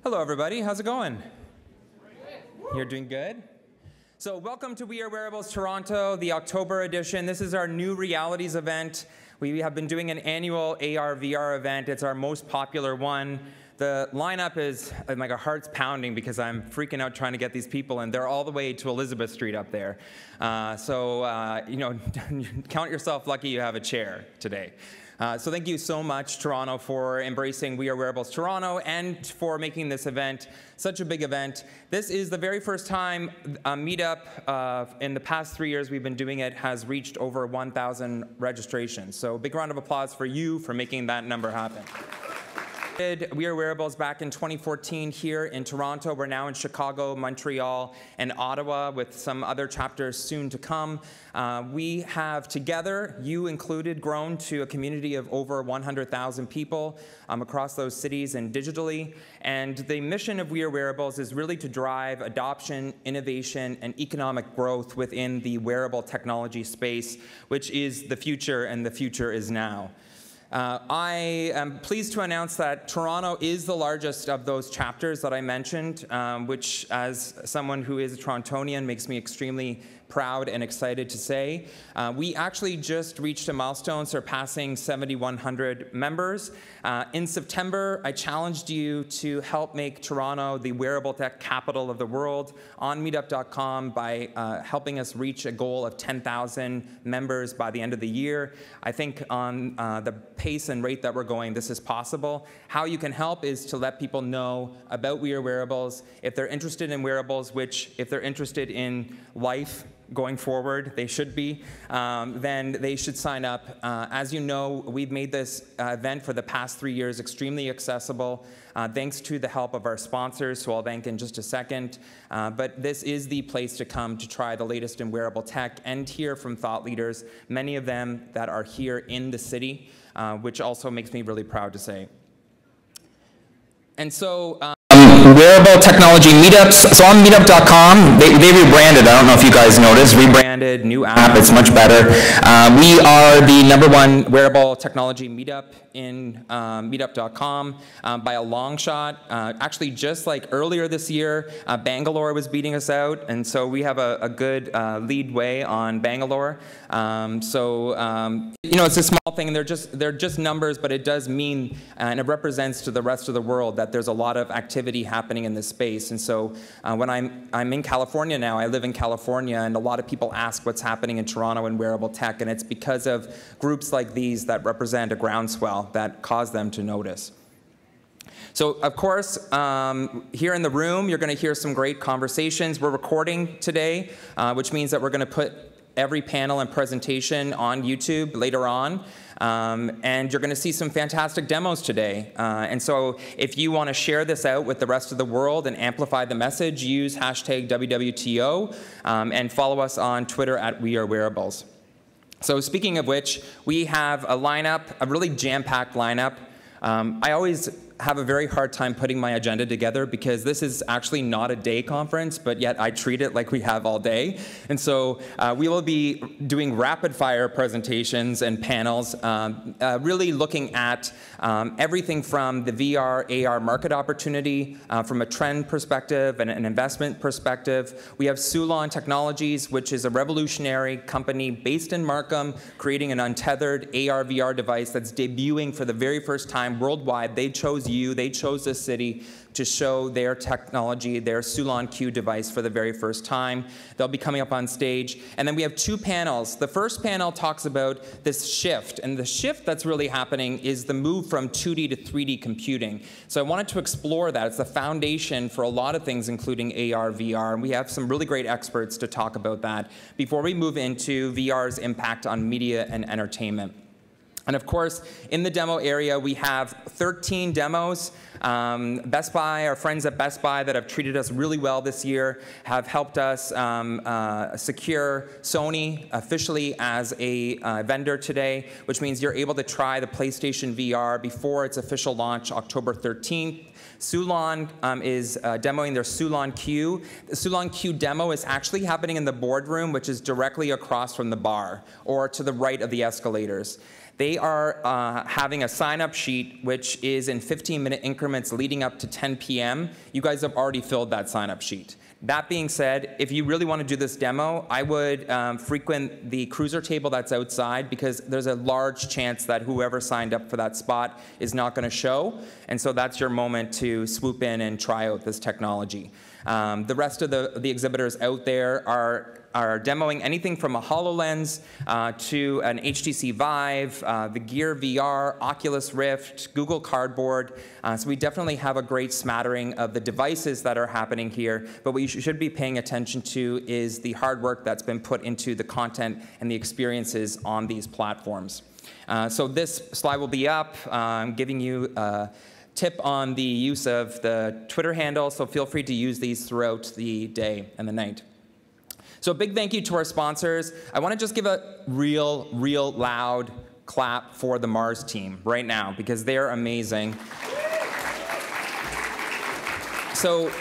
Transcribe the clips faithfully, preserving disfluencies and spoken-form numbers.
Hello, everybody. How's it going? You're doing good? So welcome to We Are Wearables Toronto, the October edition. This is our new realities event. We have been doing an annual A R V R event. It's our most popular one. The lineup is, like, our heart's pounding because I'm freaking out trying to get these people, and they're all the way to Elizabeth Street up there. Uh, so, uh, you know, count yourself lucky you have a chair today. Uh, so thank you so much, Toronto, for embracing We Are Wearables Toronto and for making this event such a big event. This is the very first time a meetup uh, in the past three years we've been doing it has reached over one thousand registrations. So big round of applause for you for making that number happen. We Are Wearables back in twenty fourteen here in Toronto. We're now in Chicago, Montreal, and Ottawa with some other chapters soon to come. Uh, we have together, you included, grown to a community of over one hundred thousand people um, across those cities and digitally. And the mission of We Are Wearables is really to drive adoption, innovation, and economic growth within the wearable technology space, which is the future, and the future is now. Uh, I am pleased to announce that Toronto is the largest of those chapters that I mentioned, um, which, as someone who is a Torontonian, makes me extremely proud and excited to say. Uh, we actually just reached a milestone surpassing seventy-one hundred members. Uh, in September, I challenged you to help make Toronto the wearable tech capital of the world on meetup dot com by uh, helping us reach a goal of ten thousand members by the end of the year. I think on uh, the pace and rate that we're going, this is possible. How you can help is to let people know about We Are Wearables. If they're interested in wearables, which if they're interested in life, going forward, they should be, um, then they should sign up. Uh, as you know, we've made this uh, event for the past three years extremely accessible, uh, thanks to the help of our sponsors, who I'll thank in just a second. Uh, but this is the place to come to try the latest in wearable tech and hear from thought leaders, many of them that are here in the city, uh, which also makes me really proud to say. And so, um, wearable technology meetups. So on meetup dot com, they, they rebranded. I don't know if you guys noticed. Rebranded, new app. It's much better. Uh, we are the number one wearable technology meetup in um, meetup dot com um, by a long shot. Uh, actually, just like earlier this year, uh, Bangalore was beating us out, and so we have a, a good uh, lead way on Bangalore. Um, so um, you know, it's a small thing, and they're just they're just numbers, but it does mean, uh, and it represents to the rest of the world that there's a lot of activity happening in this space. And so uh, when I'm I'm in California now, I live in California, and a lot of people ask what's happening in Toronto in wearable tech, and it's because of groups like these that represent a groundswell that cause them to notice. So, of course, um, here in the room, you're going to hear some great conversations. We're recording today, uh, which means that we're going to put every panel and presentation on YouTube later on. Um, and you're going to see some fantastic demos today. Uh, and so if you want to share this out with the rest of the world and amplify the message, use hashtag W W T O um, and follow us on Twitter at We Are Wearables. So speaking of which, we have a lineup, a really jam-packed lineup. Um, I always have a very hard time putting my agenda together because this is actually not a day conference, but yet I treat it like we have all day. And so uh, we will be doing rapid fire presentations and panels, um, uh, really looking at um, everything from the V R, A R market opportunity, uh, from a trend perspective and an investment perspective. We have Sulon Technologies, which is a revolutionary company based in Markham, creating an untethered A R V R device that's debuting for the very first time worldwide. They chose you, they chose this city to show their technology, their Sulon Q device for the very first time. They'll be coming up on stage. And then we have two panels. The first panel talks about this shift, and the shift that's really happening is the move from two D to three D computing. So I wanted to explore that. It's the foundation for a lot of things, including A R, V R, and we have some really great experts to talk about that before we move into V R's impact on media and entertainment. And of course, in the demo area, we have thirteen demos. Um, Best Buy, our friends at Best Buy that have treated us really well this year, have helped us um, uh, secure Sony officially as a uh, vendor today, which means you're able to try the PlayStation V R before its official launch, October thirteenth. Sulon um, is uh, demoing their Sulon Q. The Sulon Q demo is actually happening in the boardroom, which is directly across from the bar, or to the right of the escalators. They are uh, having a sign-up sheet, which is in fifteen minute increments leading up to ten p m You guys have already filled that sign-up sheet. That being said, if you really want to do this demo, I would um, frequent the cruiser table that's outside, because there's a large chance that whoever signed up for that spot is not going to show. And so that's your moment to swoop in and try out this technology. Um, the rest of the, the exhibitors out there are are demoing anything from a HoloLens uh, to an H T C Vive, uh, the Gear V R, Oculus Rift, Google Cardboard. Uh, so we definitely have a great smattering of the devices that are happening here. But what you sh should be paying attention to is the hard work that's been put into the content and the experiences on these platforms. Uh, so this slide will be up. Uh, I'm giving you a tip on the use of the Twitter handle, so feel free to use these throughout the day and the night. So a big thank you to our sponsors. I want to just give a real, real loud clap for the Mars team right now, because they're amazing. So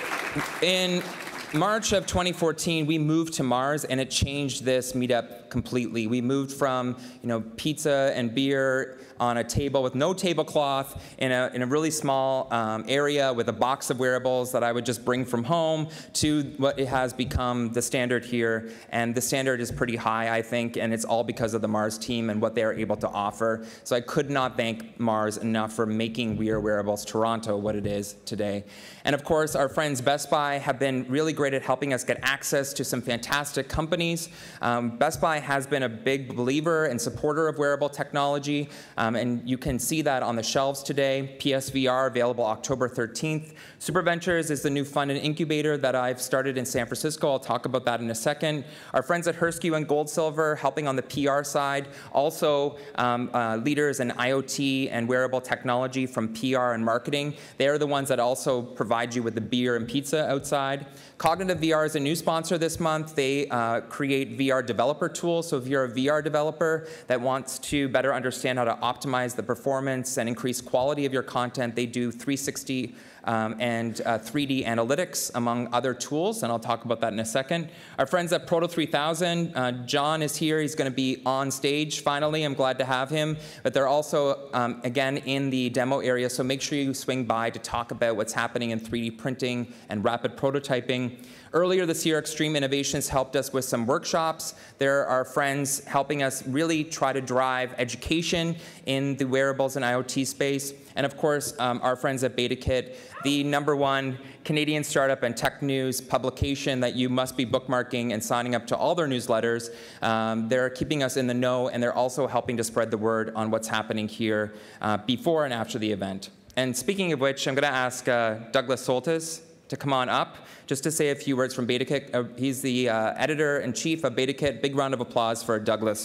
in March of twenty fourteen, we moved to Mars, and it changed this meetup completely. We moved from, you know, pizza and beer on a table with no tablecloth in a, in a really small um, area with a box of wearables that I would just bring from home, to what it has become the standard here. And the standard is pretty high, I think, and it's all because of the Mars team and what they're able to offer. So I could not thank Mars enough for making We Are Wearables Toronto what it is today. And of course, our friends Best Buy have been really great at helping us get access to some fantastic companies. Um, Best Buy has been a big believer and supporter of wearable technology, um, and you can see that on the shelves today. P S V R available October thirteenth. Super Ventures is the new fund and incubator that I've started in San Francisco. I'll talk about that in a second. Our friends at Herskew and Gold Silver helping on the P R side, also um, uh, leaders in IoT and wearable technology from P R and marketing. They are the ones that also provide you with the beer and pizza outside. Cognitive V R is a new sponsor this month. They uh, create V R developer tools. So if you're a V R developer that wants to better understand how to optimize the performance and increase quality of your content, they do three sixty um, and uh, three D analytics, among other tools, and I'll talk about that in a second. Our friends at Proto three thousand, uh, John is here. He's going to be on stage finally. I'm glad to have him. But they're also, um, again, in the demo area, so make sure you swing by to talk about what's happening in three D printing and rapid prototyping. Earlier this year, Extreme Innovations helped us with some workshops. There are friends helping us really try to drive education in the wearables and IoT space. And of course, um, our friends at BetaKit, the number one Canadian startup and tech news publication that you must be bookmarking and signing up to all their newsletters. Um, they're keeping us in the know, and they're also helping to spread the word on what's happening here uh, before and after the event. And speaking of which, I'm going to ask uh, Douglas Soltis to come on up just to say a few words from BetaKit. Uh, he's the uh, editor-in-chief of BetaKit. Big round of applause for Douglas.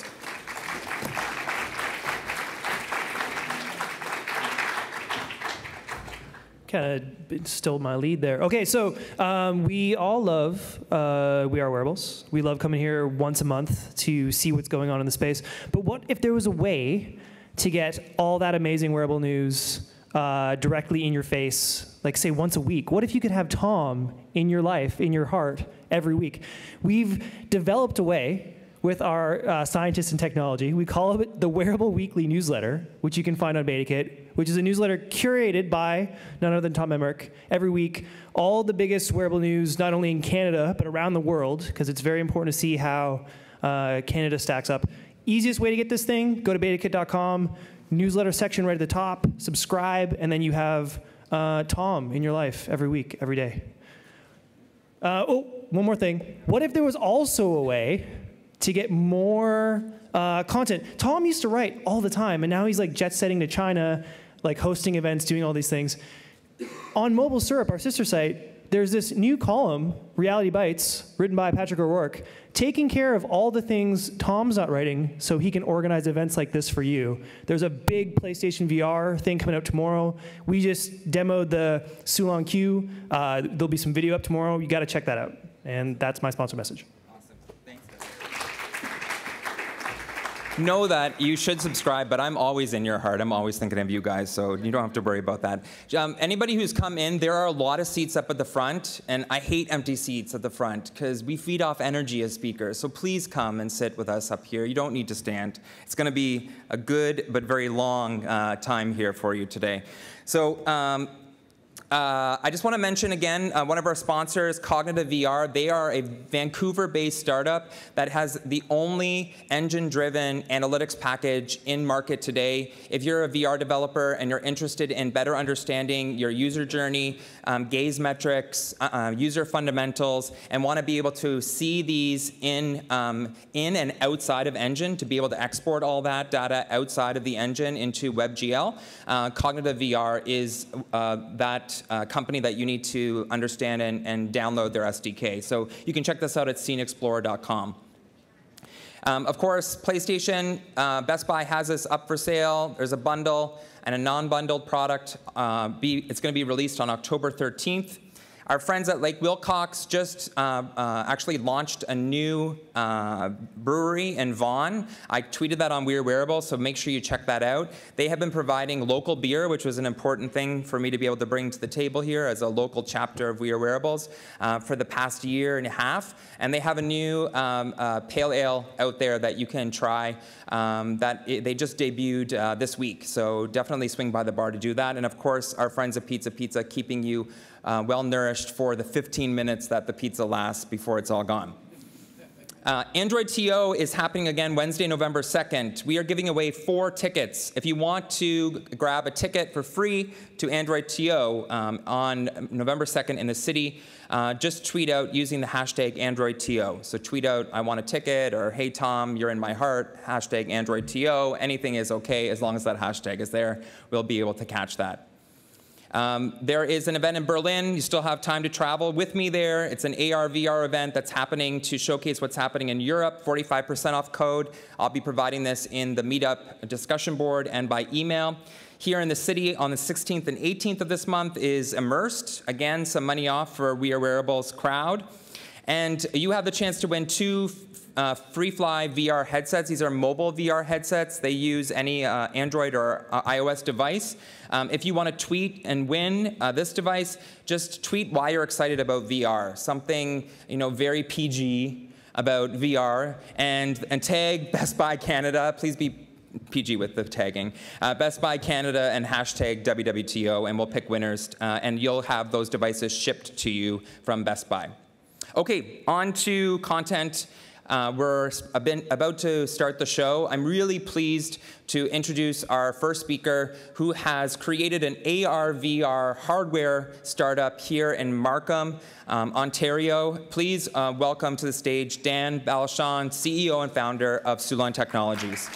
Kind of stole my lead there. Okay, so um, we all love uh, We Are Wearables. We love coming here once a month to see what's going on in the space. But what if there was a way to get all that amazing wearable news Uh, directly in your face, like say once a week? What if you could have Tom in your life, in your heart, every week? We've developed a way with our uh, scientists in technology. We call it the Wearable Weekly Newsletter, which you can find on BetaKit, which is a newsletter curated by none other than Tom Emrich. Every week, all the biggest wearable news, not only in Canada, but around the world, because it's very important to see how uh, Canada stacks up. Easiest way to get this thing, go to betakit dot com. Newsletter section right at the top, subscribe, and then you have uh, Tom in your life every week, every day. Uh, oh, one more thing. What if there was also a way to get more uh, content? Tom used to write all the time, and now he's like jet setting to China, like hosting events, doing all these things. On Mobile Syrup, our sister site, there's this new column, Reality Bites, written by Patrick O'Rourke, taking care of all the things Tom's not writing so he can organize events like this for you. There's a big PlayStation V R thing coming out tomorrow. We just demoed the Sulon Q. Uh, there'll be some video up tomorrow. You got to check that out. And that's my sponsor message. Awesome. Thanks. know that you should subscribe, but I'm always in your heart. I'm always thinking of you guys, so you don't have to worry about that. Um, anybody who's come in, there are a lot of seats up at the front, and I hate empty seats at the front because we feed off energy as speakers. So please come and sit with us up here. You don't need to stand. It's going to be a good but very long uh, time here for you today. So. Um, Uh, I just want to mention again, uh, one of our sponsors, Cognitive V R. They are a Vancouver-based startup that has the only engine-driven analytics package in market today. If you're a V R developer and you're interested in better understanding your user journey, um, gaze metrics, uh, uh, user fundamentals, and want to be able to see these in, um, in and outside of Engine, to be able to export all that data outside of the engine into WebGL, uh, Cognitive V R is uh, that Uh, company that you need to understand and, and download their S D K. So you can check this out at scene explorer dot com. Um, of course, PlayStation, uh, Best Buy has this up for sale. There's a bundle and a non-bundled product. Uh, be, it's going to be released on October thirteenth. Our friends at Lake Wilcox just uh, uh, actually launched a new uh, brewery in Vaughan. I tweeted that on We Are Wearables, so make sure you check that out. They have been providing local beer, which was an important thing for me to be able to bring to the table here as a local chapter of We Are Wearables uh, for the past year and a half. And they have a new um, uh, pale ale out there that you can try um, that it, they just debuted uh, this week. So definitely swing by the bar to do that. And of course, our friends at Pizza Pizza keeping you Uh, well-nourished for the fifteen minutes that the pizza lasts before it's all gone. Uh, Android T O is happening again Wednesday, November second. We are giving away four tickets. If you want to grab a ticket for free to Android T O um, on November second in the city, uh, just tweet out using the hashtag Android T O. So tweet out, I want a ticket, or hey Tom, you're in my heart, hashtag Android T O. Anything is okay as long as that hashtag is there. We'll be able to catch that. Um, there is an event in Berlin. You still have time to travel with me there. It's an A R V R event that's happening to showcase what's happening in Europe, forty-five percent off code. I'll be providing this in the Meetup discussion board and by email. Here in the city on the sixteenth and eighteenth of this month is Immersed. Again, some money off for We Are Wearables crowd. And you have the chance to win two uh, FreeFly V R headsets. These are mobile V R headsets. They use any uh, Android or uh, iOS device. Um, if you want to tweet and win uh, this device, just tweet why you're excited about V R. Something, you know, very P G about V R, and, and tag Best Buy Canada. Please be P G with the tagging. Uh, Best Buy Canada and hashtag W W T O, and we'll pick winners, uh, and you'll have those devices shipped to you from Best Buy. Okay, on to content. Uh, we're about to start the show. I'm really pleased to introduce our first speaker, who has created an A R V R hardware startup here in Markham, um, Ontario. Please uh, welcome to the stage Dhan Balachand, C E O and founder of Sulon Technologies.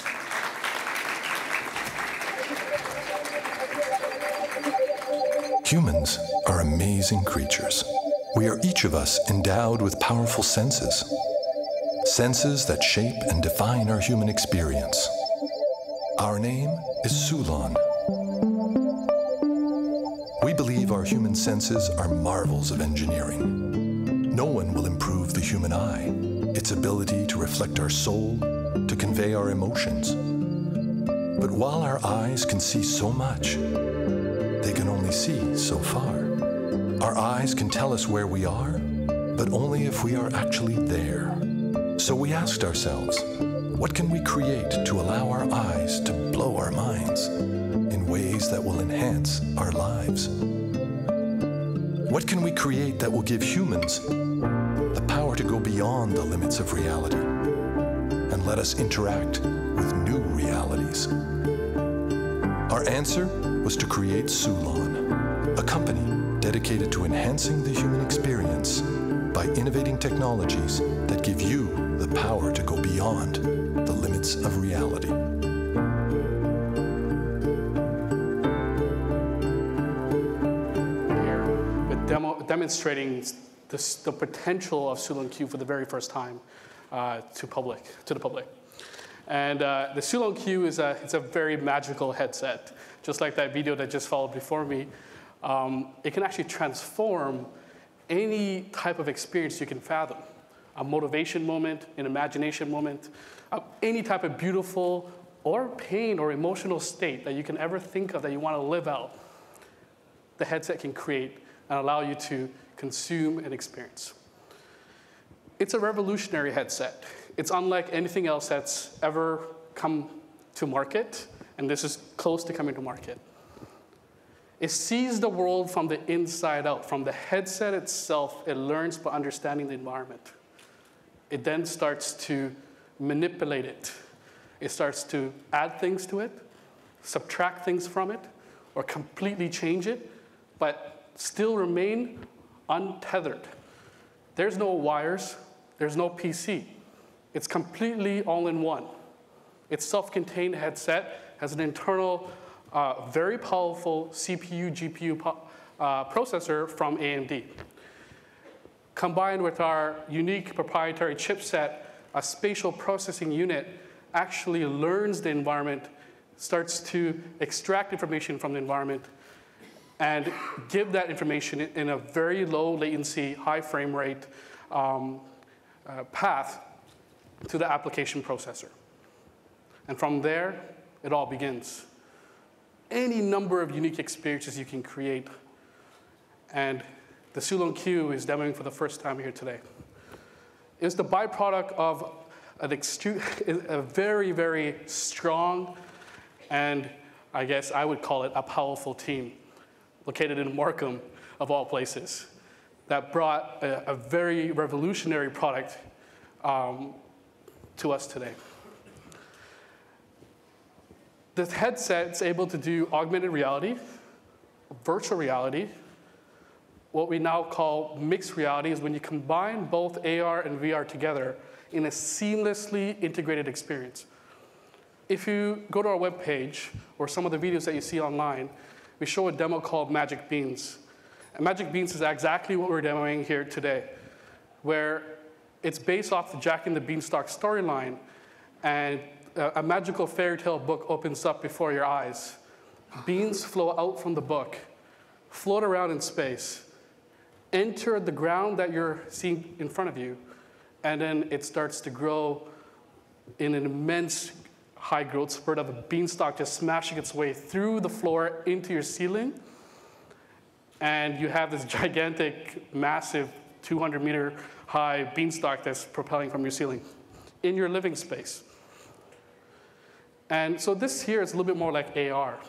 Humans are amazing creatures. We are each of us endowed with powerful senses. Senses that shape and define our human experience. Our name is Sulon. We believe our human senses are marvels of engineering. No one will improve the human eye, its ability to reflect our soul, to convey our emotions. But while our eyes can see so much, they can only see so far. Our eyes can tell us where we are, but only if we are actually there. So we asked ourselves, what can we create to allow our eyes to blow our minds in ways that will enhance our lives? What can we create that will give humans the power to go beyond the limits of reality and let us interact with new realities? Our answer was to create Sulon, a company dedicated to enhancing the human experience by innovating technologies that give you the power to go beyond the limits of reality. Here with demo, demonstrating this, the potential of Sulon Q for the very first time uh, to public, to the public. And uh, the Sulon Q is a, it's a very magical headset. Just like that video that just followed before me, um, it can actually transform any type of experience you can fathom. A motivation moment, an imagination moment, of any type of beautiful or pain or emotional state that you can ever think of that you want to live out, the headset can create and allow you to consume and experience. It's a revolutionary headset. It's unlike anything else that's ever come to market, and this is close to coming to market. It sees the world from the inside out. From the headset itself, it learns by understanding the environment. It then starts to manipulate it. It starts to add things to it, subtract things from it, or completely change it, but still remain untethered. There's no wires, there's no P C. It's completely all-in-one. It's self-contained headset, has an internal, uh, very powerful C P U, G P U uh, processor from A M D. Combined with our unique proprietary chipset, a spatial processing unit actually learns the environment, starts to extract information from the environment, and give that information in a very low latency, high frame rate um, uh, path to the application processor. And from there, it all begins. Any number of unique experiences you can create. And the Sulon Q is demoing for the first time here today. It's the byproduct of an a very, very strong, and I guess I would call it a powerful team, located in Markham, of all places, that brought a, a very revolutionary product um, to us today. This headset is able to do augmented reality, virtual reality. What we now call mixed reality is when you combine both A R and V R together in a seamlessly integrated experience. If you go to our webpage or some of the videos that you see online, we show a demo called Magic Beans. And Magic Beans is exactly what we're demoing here today, where it's based off the Jack and the Beanstalk storyline, and a magical fairy tale book opens up before your eyes. Beans flow out from the book, float around in space, enter the ground that you're seeing in front of you, and then it starts to grow in an immense high growth spurt of a beanstalk just smashing its way through the floor into your ceiling. And you have this gigantic, massive, two hundred meter high beanstalk that's propelling from your ceiling in your living space. And so this here is a little bit more like A R.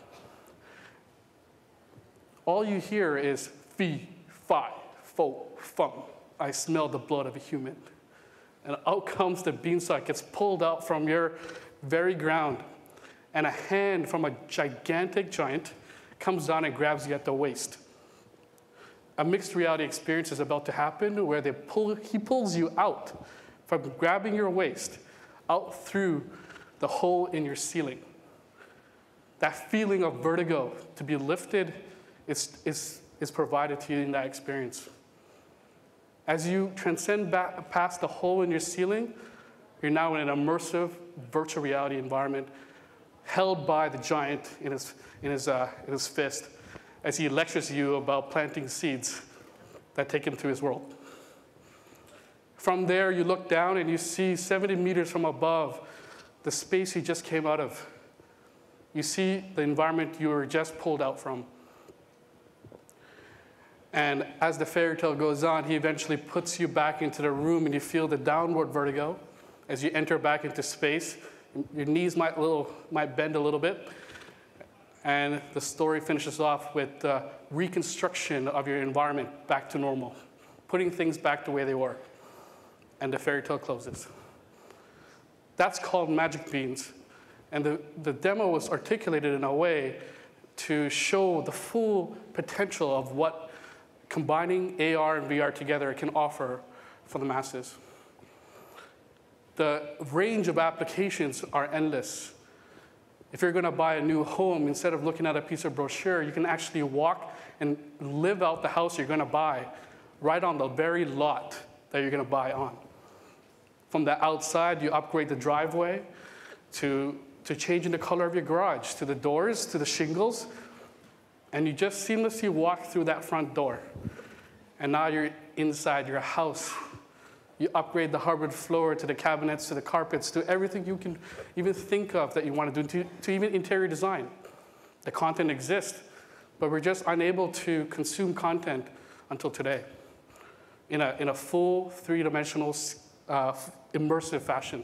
All you hear is fee, fi, fo, fum. I smell the blood of a human. And out comes the beanstalk, gets pulled out from your very ground. And a hand from a gigantic giant comes down and grabs you at the waist. A mixed reality experience is about to happen where they pull, he pulls you out from grabbing your waist out through the hole in your ceiling. That feeling of vertigo, to be lifted, is, is, is provided to you in that experience. As you transcend back past the hole in your ceiling, you're now in an immersive virtual reality environment held by the giant in his, in his, uh, in his fist as he lectures you about planting seeds that take him to his world. From there, you look down and you see seventy meters from above the space you just came out of. You see the environment you were just pulled out from. And as the fairy tale goes on, he eventually puts you back into the room and you feel the downward vertigo as you enter back into space. Your knees might, little, might bend a little bit. And the story finishes off with the reconstruction of your environment back to normal, putting things back the way they were. And the fairy tale closes. That's called Magic Beans. And the, the demo was articulated in a way to show the full potential of what combining A R and V R together can offer for the masses. The range of applications are endless. If you're going to buy a new home, instead of looking at a piece of brochure, you can actually walk and live out the house you're going to buy right on the very lot that you're going to buy on. From the outside, you upgrade the driveway to, to changing the color of your garage, to the doors, to the shingles, and you just seamlessly walk through that front door. And now you're inside your house. You upgrade the hardwood floor to the cabinets, to the carpets, to everything you can even think of that you want to do, to, to even interior design. The content exists, but we're just unable to consume content until today in a, in a full three-dimensional uh, immersive fashion.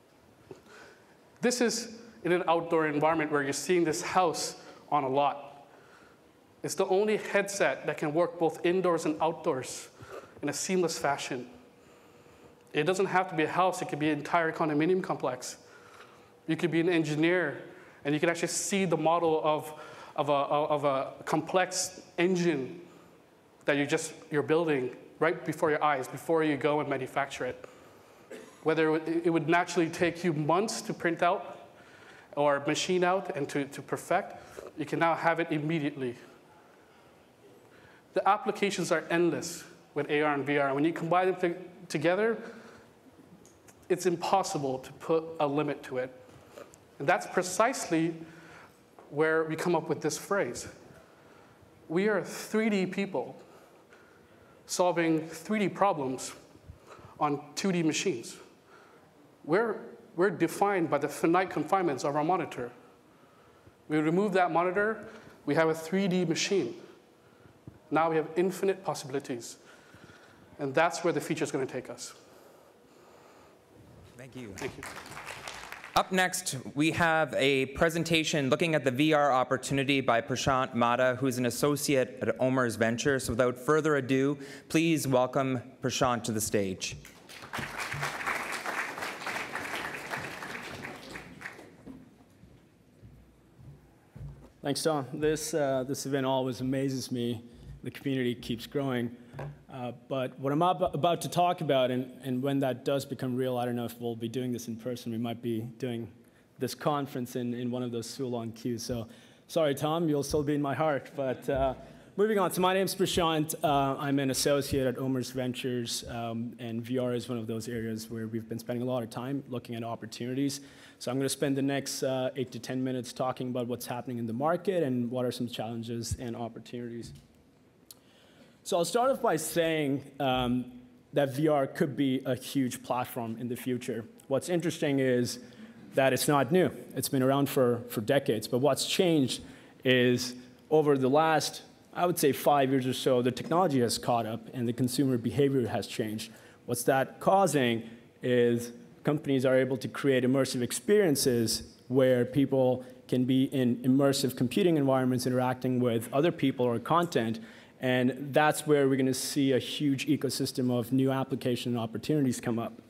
This is in an outdoor environment where you're seeing this house on a lot. It's the only headset that can work both indoors and outdoors in a seamless fashion. It doesn't have to be a house, it could be an entire condominium complex. You could be an engineer, and you can actually see the model of, of, a, of a complex engine that you just, you're building right before your eyes, before you go and manufacture it. Whether it would naturally take you months to print out or machine out and to, to perfect, you can now have it immediately. The applications are endless with A R and V R. When you combine them together, it's impossible to put a limit to it. And that's precisely where we come up with this phrase. We are three D people solving three D problems on two D machines. We're, we're defined by the finite confinements of our monitor. We remove that monitor, we have a three D machine. Now we have infinite possibilities. And that's where the feature is going to take us. Thank you. Thank you. Up next, we have a presentation looking at the V R opportunity by Prashant Matta, who's an associate at OMERS Ventures. So without further ado, please welcome Prashant to the stage. Thanks, Tom. This, uh, this event always amazes me. The community keeps growing. Uh, but what I'm ab about to talk about, and, and when that does become real, I don't know if we'll be doing this in person. We might be doing this conference in, in one of those Sulon queues. So sorry, Tom, you'll still be in my heart. But uh, moving on, so my name's Prashant. Uh, I'm an associate at OMERS Ventures, um, and V R is one of those areas where we've been spending a lot of time looking at opportunities. So I'm going to spend the next uh, eight to ten minutes talking about what's happening in the market and what are some challenges and opportunities. So I'll start off by saying um, that V R could be a huge platform in the future. What's interesting is that it's not new. It's been around for, for decades. But what's changed is over the last, I would say, five years or so, the technology has caught up and the consumer behavior has changed. What's that causing is companies are able to create immersive experiences where people can be in immersive computing environments interacting with other people or content. And that's where we're going to see a huge ecosystem of new application opportunities come up.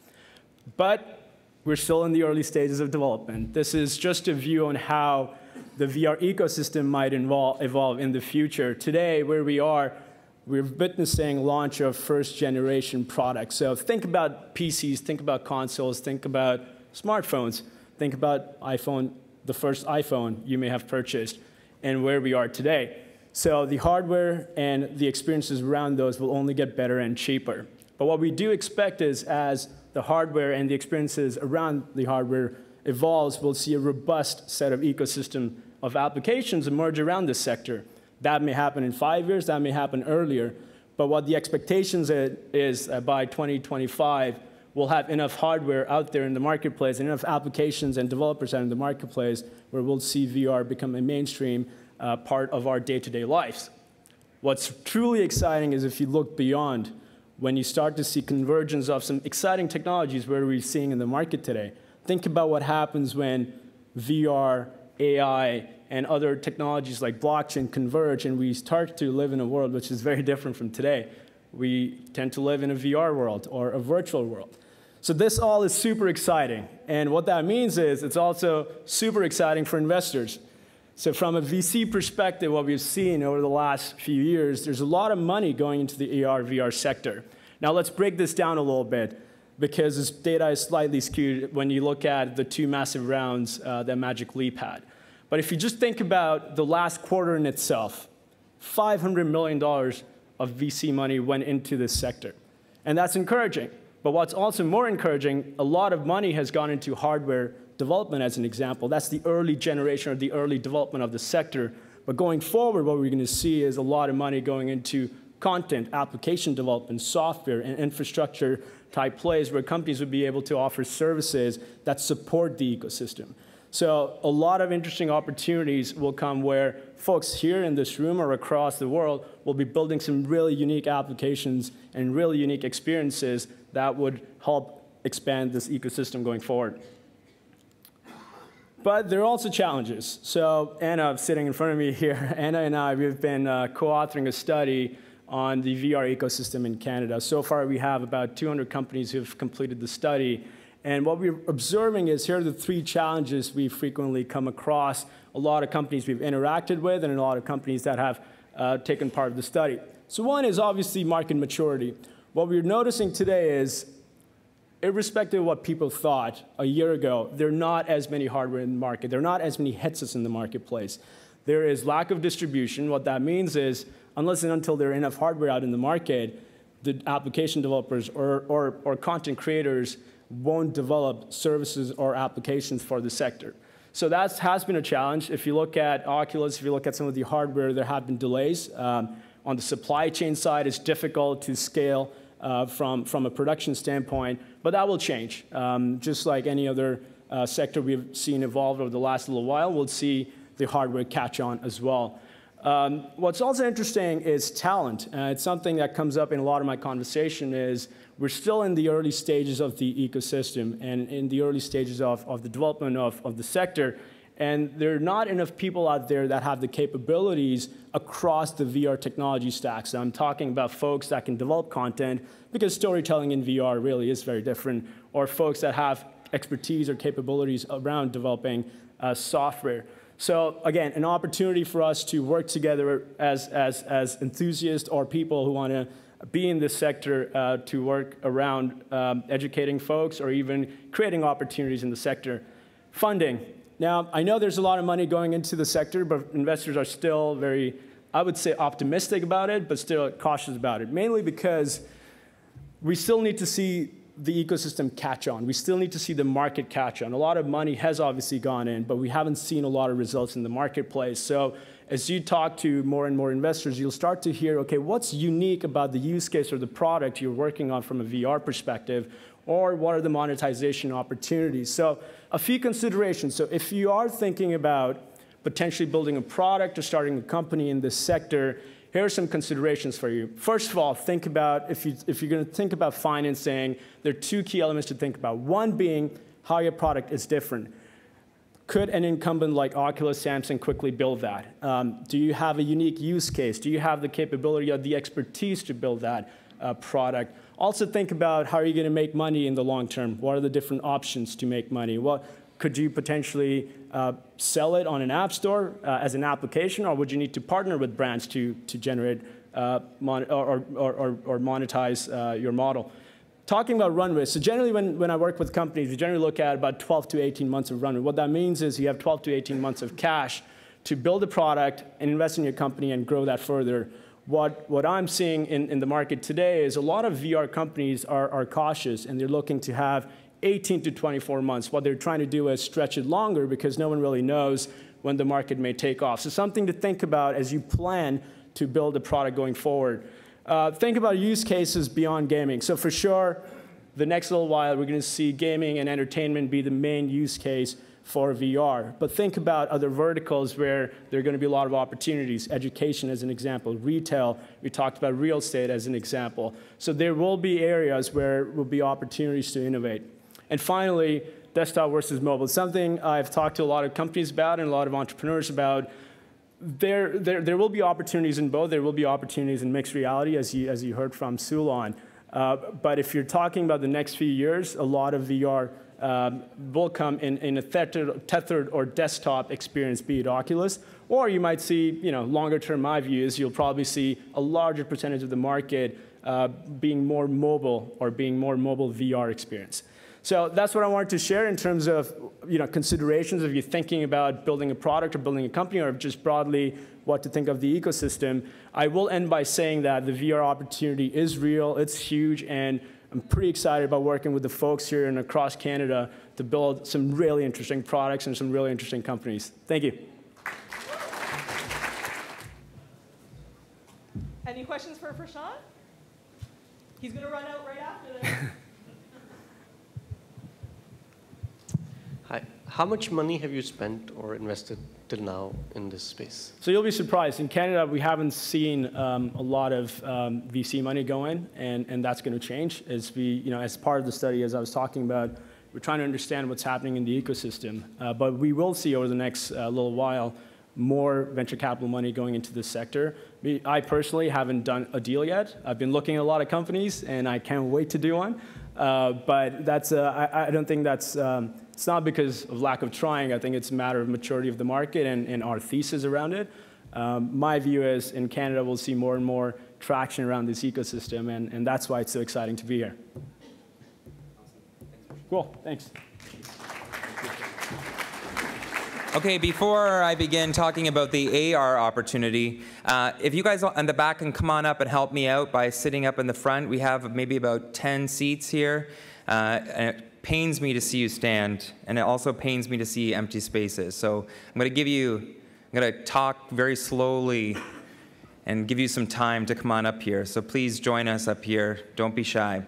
But we're still in the early stages of development. This is just a view on how the V R ecosystem might involve, evolve in the future. Today, where we are, we're witnessing launch of first-generation products. So think about P Cs, think about consoles, think about smartphones, think about iPhone, the first iPhone you may have purchased, and where we are today. So the hardware and the experiences around those will only get better and cheaper. But what we do expect is as the hardware and the experiences around the hardware evolves, we'll see a robust set of ecosystem of applications emerge around this sector. That may happen in five years, that may happen earlier. But what the expectations is that by twenty twenty-five, we'll have enough hardware out there in the marketplace and enough applications and developers out in the marketplace where we'll see V R become a mainstream Uh, part of our day-to-day lives. What's truly exciting is if you look beyond, when you start to see convergence of some exciting technologies where we're seeing in the market today. Think about what happens when V R, A I, and other technologies like blockchain converge and we start to live in a world which is very different from today. We tend to live in a V R world or a virtual world. So this all is super exciting. And what that means is it's also super exciting for investors. So from a V C perspective, what we've seen over the last few years, there's a lot of money going into the A R, V R sector. Now let's break this down a little bit because this data is slightly skewed when you look at the two massive rounds uh, that Magic Leap had. But if you just think about the last quarter in itself, five hundred million dollars of V C money went into this sector. And that's encouraging. But what's also more encouraging, a lot of money has gone into hardware development as an example. That's the early generation or the early development of the sector. But going forward, what we're going to see is a lot of money going into content, application development, software, and infrastructure type plays where companies would be able to offer services that support the ecosystem. So a lot of interesting opportunities will come where folks here in this room or across the world will be building some really unique applications and really unique experiences that would help expand this ecosystem going forward. But there are also challenges. So Anna, sitting in front of me here, Anna and I, we've been uh, co-authoring a study on the V R ecosystem in Canada. So far, we have about two hundred companies who have completed the study. And what we're observing is here are the three challenges we frequently come across. A lot of companies we've interacted with and a lot of companies that have uh, taken part of the study. So one is obviously market maturity. What we're noticing today is, irrespective of what people thought a year ago, there are not as many hardware in the market. There are not as many headsets in the marketplace. There is lack of distribution. What that means is, unless and until there are enough hardware out in the market, the application developers or, or, or content creators won't develop services or applications for the sector. So that has been a challenge. If you look at Oculus, if you look at some of the hardware, there have been delays. Um, on the supply chain side, it's difficult to scale uh, from, from a production standpoint, but that will change. Um, just like any other uh, sector we've seen evolve over the last little while, we'll see the hardware catch on as well. Um, what's also interesting is talent. Uh, it's something that comes up in a lot of my conversation is we're still in the early stages of the ecosystem and in the early stages of, of the development of, of the sector. And there are not enough people out there that have the capabilities across the V R technology stack. So I'm talking about folks that can develop content because storytelling in V R really is very different, or folks that have expertise or capabilities around developing uh, software. So again, an opportunity for us to work together as, as, as enthusiasts or people who want to be in this sector uh, to work around um, educating folks or even creating opportunities in the sector. Funding. Now, I know there's a lot of money going into the sector, but investors are still very, I would say, optimistic about it, but still cautious about it, mainly because we still need to see the ecosystem catch on. We still need to see the market catch on. A lot of money has obviously gone in, but we haven't seen a lot of results in the marketplace. So as you talk to more and more investors, you'll start to hear, okay, what's unique about the use case or the product you're working on from a V R perspective, or what are the monetization opportunities? So a few considerations. So if you are thinking about potentially building a product or starting a company in this sector, here are some considerations for you. First of all, think about, if, you, if you're going to think about financing, there are two key elements to think about. One being how your product is different. Could an incumbent like Oculus, Samsung quickly build that? Um, do you have a unique use case? Do you have the capability or the expertise to build that uh, product? Also think about how are you going to make money in the long term? What are the different options to make money? What, could you potentially uh, sell it on an app store uh, as an application, or would you need to partner with brands to, to generate uh, mon or, or, or, or monetize uh, your model? Talking about runway, so generally when, when I work with companies, we generally look at about twelve to eighteen months of runway. What that means is you have twelve to eighteen months of cash to build a product and invest in your company and grow that further. What, what I'm seeing in, in the market today is a lot of V R companies are, are cautious, and they're looking to have eighteen to twenty-four months. What they're trying to do is stretch it longer because no one really knows when the market may take off. So something to think about as you plan to build a product going forward. Uh, think about use cases beyond gaming. So for sure, the next little while, we're going to see gaming and entertainment be the main use case for V R. But think about other verticals where there are going to be a lot of opportunities. Education as an example, retail, we talked about real estate as an example. So there will be areas where will be opportunities to innovate. And finally, desktop versus mobile. Something I've talked to a lot of companies about and a lot of entrepreneurs about. There, there, there will be opportunities in both. There will be opportunities in mixed reality, as you, as you heard from Sulon. Uh, but if you're talking about the next few years, a lot of V R um, will come in, in a tethered, tethered or desktop experience, be it Oculus. Or you might see, you know, longer term, my view is you'll probably see a larger percentage of the market uh, being more mobile or being more mobile V R experience. So that's what I wanted to share in terms of, you know, considerations if you're thinking about building a product or building a company, or just broadly what to think of the ecosystem. I will end by saying that the V R opportunity is real, it's huge, and I'm pretty excited about working with the folks here and across Canada to build some really interesting products and some really interesting companies. Thank you. Any questions for Prashant? He's going to run out right after this. Hi. How much money have you spent or invested till now in this space? So you'll be surprised. In Canada, we haven't seen um, a lot of um, V C money go in, and, and that's going to change. As we, you know, as part of the study, as I was talking about, we're trying to understand what's happening in the ecosystem. Uh, but we will see over the next uh, little while more venture capital money going into this sector. Me, I personally haven't done a deal yet. I've been looking at a lot of companies, and I can't wait to do one. Uh, but that's, uh, I, I don't think that's, um, it's not because of lack of trying. I think it's a matter of maturity of the market and, and our thesis around it. Um, my view is in Canada, we'll see more and more traction around this ecosystem, and, and that's why it's so exciting to be here. Cool, thanks. Okay, before I begin talking about the A R opportunity, uh, if you guys on the back can come on up and help me out by sitting up in the front. We have maybe about ten seats here. Uh, and it pains me to see you stand, and it also pains me to see empty spaces. So I'm going to give you, I'm going to talk very slowly and give you some time to come on up here. So please join us up here. Don't be shy.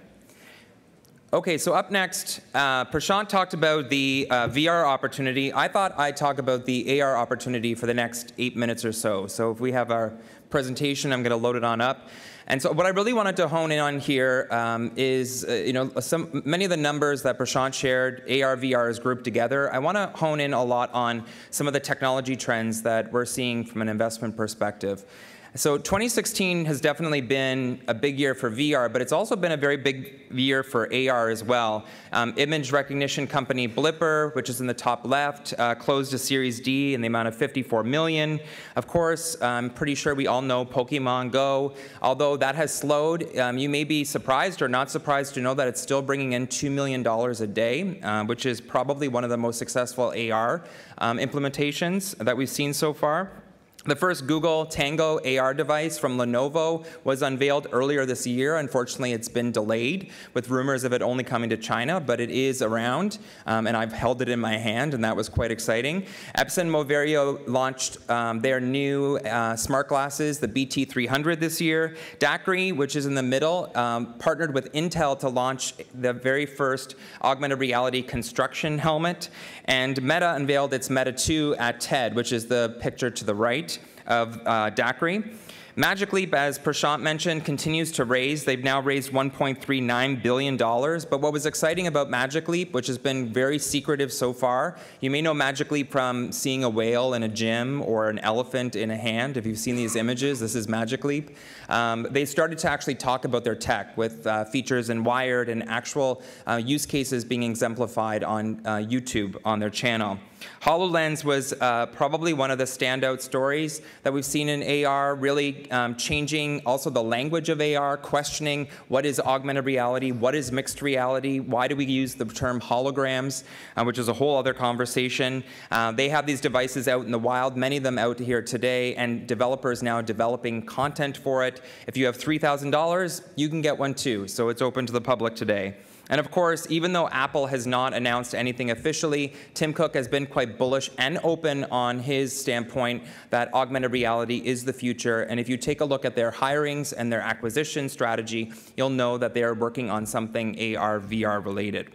Okay, so up next, uh, Prashant talked about the uh, V R opportunity. I thought I'd talk about the A R opportunity for the next eight minutes or so. So if we have our presentation, I'm going to load it on up. And so what I really wanted to hone in on here um, is, uh, you know, some, many of the numbers that Prashant shared, A R, V R is grouped together. I want to hone in a lot on some of the technology trends that we're seeing from an investment perspective. So twenty sixteen has definitely been a big year for V R, but it's also been a very big year for A R as well. Um, image recognition company Blipper, which is in the top left, uh, closed a Series D in the amount of fifty-four million dollars. Of course, I'm pretty sure we all know Pokemon Go. Although that has slowed, um, you may be surprised or not surprised to know that it's still bringing in two million dollars a day, uh, which is probably one of the most successful A R um, implementations that we've seen so far. The first Google Tango A R device from Lenovo was unveiled earlier this year. Unfortunately, it's been delayed with rumors of it only coming to China, but it is around, um, and I've held it in my hand, and that was quite exciting. Epson Moverio launched um, their new uh, smart glasses, the B T three hundred this year. Daiquiri, which is in the middle, um, partnered with Intel to launch the very first augmented reality construction helmet. And Meta unveiled its Meta two at TED, which is the picture to the right of uh, Daiquiri. Magic Leap, as Prashant mentioned, continues to raise. They've now raised one point three nine billion dollars. But what was exciting about Magic Leap, which has been very secretive so far, you may know Magic Leap from seeing a whale in a gym or an elephant in a hand. If you've seen these images, this is Magic Leap. Um, they started to actually talk about their tech with uh, features in Wired and actual uh, use cases being exemplified on uh, YouTube on their channel. HoloLens was uh, probably one of the standout stories that we've seen in A R, really um, changing also the language of A R, questioning what is augmented reality, what is mixed reality, why do we use the term holograms, uh, which is a whole other conversation. Uh, they have these devices out in the wild, many of them out here today, and developers now developing content for it. If you have three thousand dollars, you can get one too, so it's open to the public today. And of course, even though Apple has not announced anything officially, Tim Cook has been quite bullish and open on his standpoint that augmented reality is the future. And if you take a look at their hirings and their acquisition strategy, you'll know that they are working on something A R, V R related.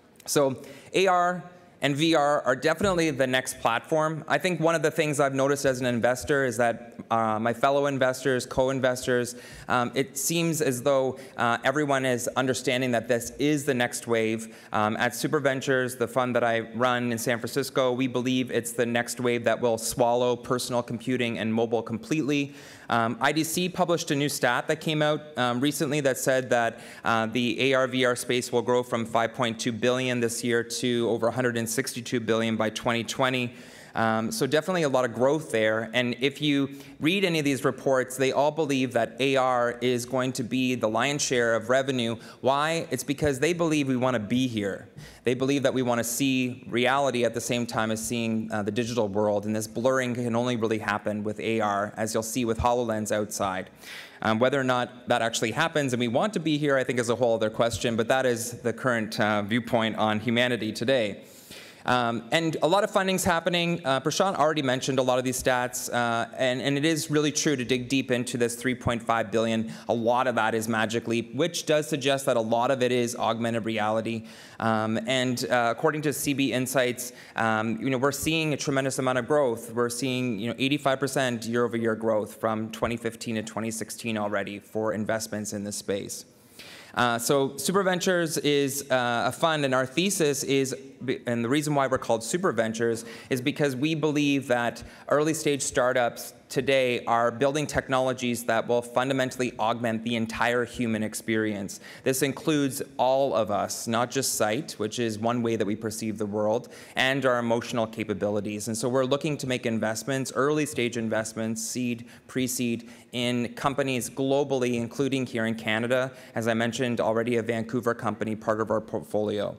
So A R and V R are definitely the next platform. I think one of the things I've noticed as an investor is that uh, my fellow investors, co-investors, um, it seems as though uh, everyone is understanding that this is the next wave. Um, at Super Ventures, the fund that I run in San Francisco, we believe it's the next wave that will swallow personal computing and mobile completely. Um, I D C published a new stat that came out um, recently that said that uh, the A R V R space will grow from five point two billion dollars this year to over one hundred sixty-two billion dollars by twenty twenty. Um, so definitely a lot of growth there. And if you read any of these reports, they all believe that A R is going to be the lion's share of revenue. Why? It's because they believe we want to be here. They believe that we want to see reality at the same time as seeing uh, the digital world. And this blurring can only really happen with A R, as you'll see with HoloLens outside. Um, whether or not that actually happens and we want to be here, I think is a whole other question. But that is the current uh, viewpoint on humanity today. Um, and a lot of funding's happening. Uh, Prashant already mentioned a lot of these stats, uh, and, and it is really true to dig deep into this three point five billion dollars. A lot of that is Magic Leap, which does suggest that a lot of it is augmented reality. Um, and uh, according to C B Insights, um, you know, we're seeing a tremendous amount of growth. We're seeing, you know, eighty-five percent year-over-year growth from twenty fifteen to twenty sixteen already for investments in this space. Uh, so Super Ventures is uh, a fund, and our thesis is, and the reason why we're called Super Ventures is because we believe that early stage startups today are building technologies that will fundamentally augment the entire human experience. This includes all of us, not just sight, which is one way that we perceive the world, and our emotional capabilities. And so we're looking to make investments, early stage investments, seed, pre-seed, in companies globally, including here in Canada, as I mentioned already, a Vancouver company, part of our portfolio.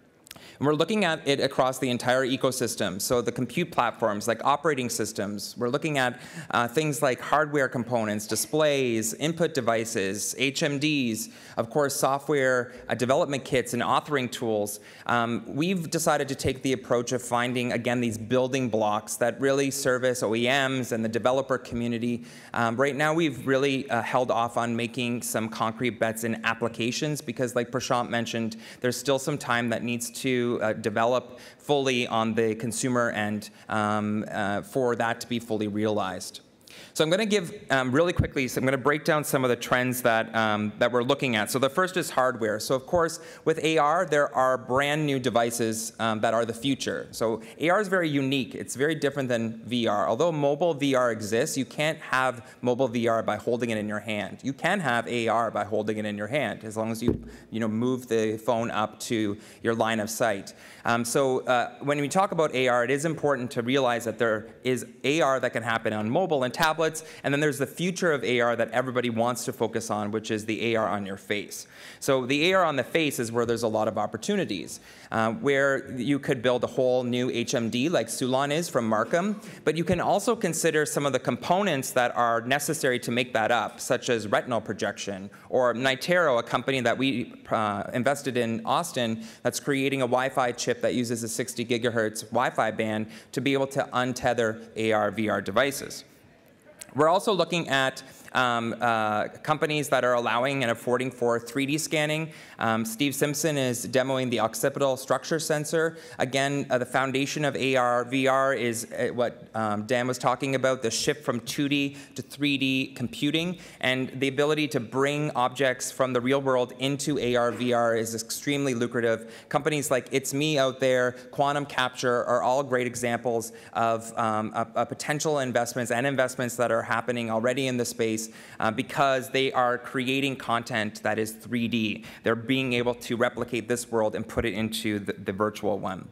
And we're looking at it across the entire ecosystem. So the compute platforms like operating systems. We're looking at uh, things like hardware components, displays, input devices, H M Ds, of course, software uh, development kits and authoring tools. Um, we've decided to take the approach of finding, again, these building blocks that really service O E Ms and the developer community. Um, right now, we've really uh, held off on making some concrete bets in applications because, like Prashant mentioned, there's still some time that needs to Uh, develop fully on the consumer end um, uh, for that to be fully realized. So I'm going to give um, really quickly, so I'm going to break down some of the trends that, um, that we're looking at. So the first is hardware. So of course, with A R, there are brand new devices um, that are the future. So A R is very unique. It's very different than V R. Although mobile V R exists, you can't have mobile V R by holding it in your hand. You can have A R by holding it in your hand, as long as you, you know, move the phone up to your line of sight. Um, so uh, when we talk about A R, it is important to realize that there is A R that can happen on mobile and tablets, and then there's the future of A R that everybody wants to focus on, which is the A R on your face. So the A R on the face is where there's a lot of opportunities, uh, where you could build a whole new H M D like Sulon is from Markham, but you can also consider some of the components that are necessary to make that up, such as retinal projection, or Nitero, a company that we uh, invested in Austin that's creating a Wi-Fi chip that uses a sixty gigahertz Wi-Fi band to be able to untether A R, V R devices. We're also looking at um, uh, companies that are allowing and affording for three D scanning. Um, Steve Simpson is demoing the occipital structure sensor. Again, uh, the foundation of A R, V R is uh, what um, Dan was talking about, the shift from two D to three D computing, and the ability to bring objects from the real world into A R, V R is extremely lucrative. Companies like itsme out there, Quantum Capture, are all great examples of um, a, a potential investments and investments that are happening already in the space uh, because they are creating content that is three D. They're being able to replicate this world and put it into the, the virtual one.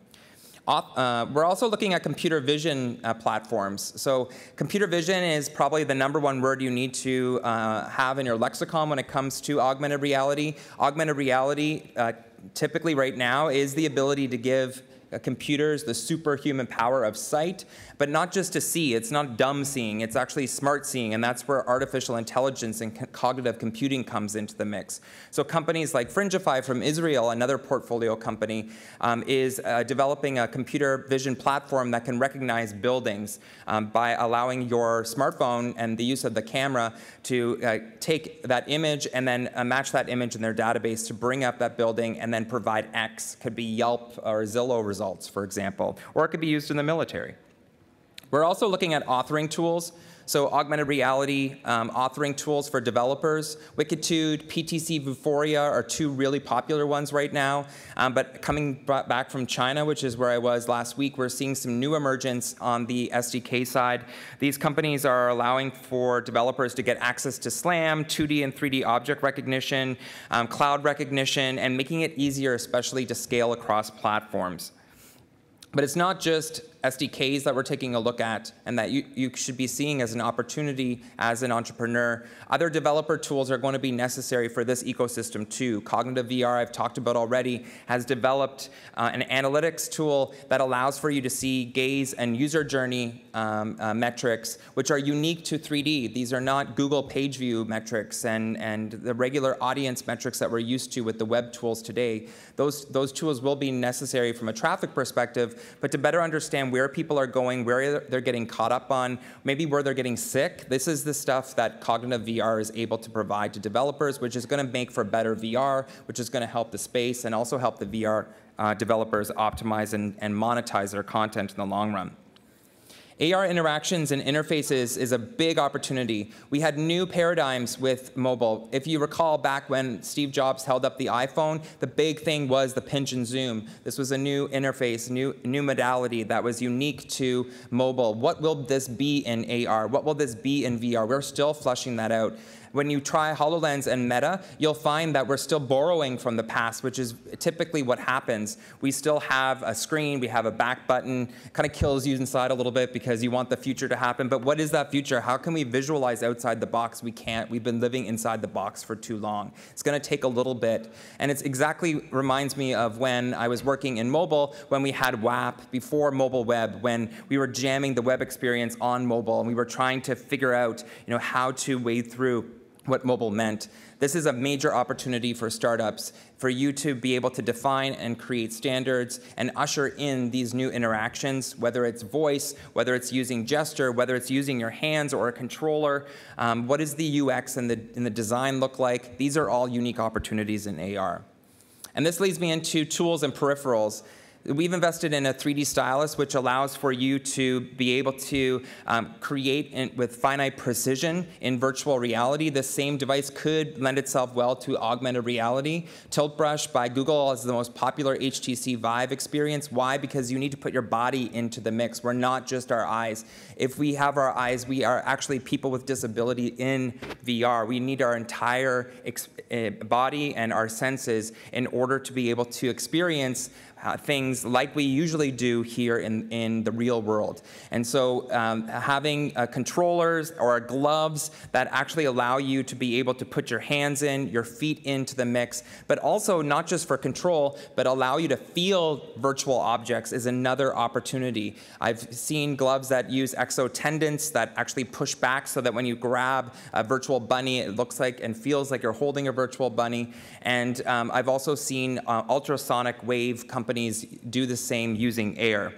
Uh, we're also looking at computer vision uh, platforms. So computer vision is probably the number one word you need to uh, have in your lexicon when it comes to augmented reality. Augmented reality uh, typically right now is the ability to give Uh, computers the superhuman power of sight, but not just to see. It's not dumb seeing, it's actually smart seeing, and that's where artificial intelligence and co cognitive computing comes into the mix. So companies like Fringify from Israel, another portfolio company, um, is uh, developing a computer vision platform that can recognize buildings um, by allowing your smartphone and the use of the camera to uh, take that image and then uh, match that image in their database to bring up that building and then provide X. Could be Yelp or Zillow results. Results, for example, or it could be used in the military. We're also looking at authoring tools, so augmented reality um, authoring tools for developers. Wikitude, P T C Vuforia are two really popular ones right now, um, but coming back from China, which is where I was last week, we're seeing some new emergence on the S D K side. These companies are allowing for developers to get access to SLAM, two D and three D object recognition, um, cloud recognition, and making it easier, especially to scale across platforms. But it's not just S D Ks that we're taking a look at and that you, you should be seeing as an opportunity as an entrepreneur. Other developer tools are going to be necessary for this ecosystem too. Cognitive V R, I've talked about already, has developed uh, an analytics tool that allows for you to see gaze and user journey um, uh, metrics, which are unique to three D. These are not Google page view metrics and, and the regular audience metrics that we're used to with the web tools today. Those, those tools will be necessary from a traffic perspective, but to better understand where people are going, where they're getting caught up on, maybe where they're getting sick, this is the stuff that Cognitive V R is able to provide to developers, which is going to make for better V R, which is going to help the space and also help the V R uh, developers optimize and, and monetize their content in the long run. A R interactions and interfaces is a big opportunity. We had new paradigms with mobile. If you recall back when Steve Jobs held up the iPhone, the big thing was the pinch and zoom. This was a new interface, new, new modality that was unique to mobile. What will this be in A R? What will this be in V R? We're still fleshing that out. When you try HoloLens and Meta, you'll find that we're still borrowing from the past, which is typically what happens. We still have a screen, we have a back button, kind of kills you inside a little bit because you want the future to happen. But what is that future? How can we visualize outside the box? We can't. We've been living inside the box for too long. It's going to take a little bit. And it exactly reminds me of when I was working in mobile, when we had W A P before mobile web, when we were jamming the web experience on mobile, and we were trying to figure out, you know, how to wade through what mobile meant. This is a major opportunity for startups, for you to be able to define and create standards and usher in these new interactions, whether it's voice, whether it's using gesture, whether it's using your hands or a controller. Um, what does the U X and the, and the design look like? These are all unique opportunities in A R. And this leads me into tools and peripherals. We've invested in a three D stylus, which allows for you to be able to um, create in, with finite precision in virtual reality. The same device could lend itself well to augmented reality. Tilt Brush by Google is the most popular H T C Vive experience. Why? Because you need to put your body into the mix. We're not just our eyes. If we have our eyes, we are actually people with disability in V R. We need our entire ex uh, body and our senses in order to be able to experience Uh, things like we usually do here in, in the real world. And so um, having uh, controllers or gloves that actually allow you to be able to put your hands in, your feet into the mix, but also not just for control, but allow you to feel virtual objects is another opportunity. I've seen gloves that use exotendons that actually push back so that when you grab a virtual bunny, it looks like and feels like you're holding a virtual bunny. And um, I've also seen uh, ultrasonic wave companies Companies do the same using air.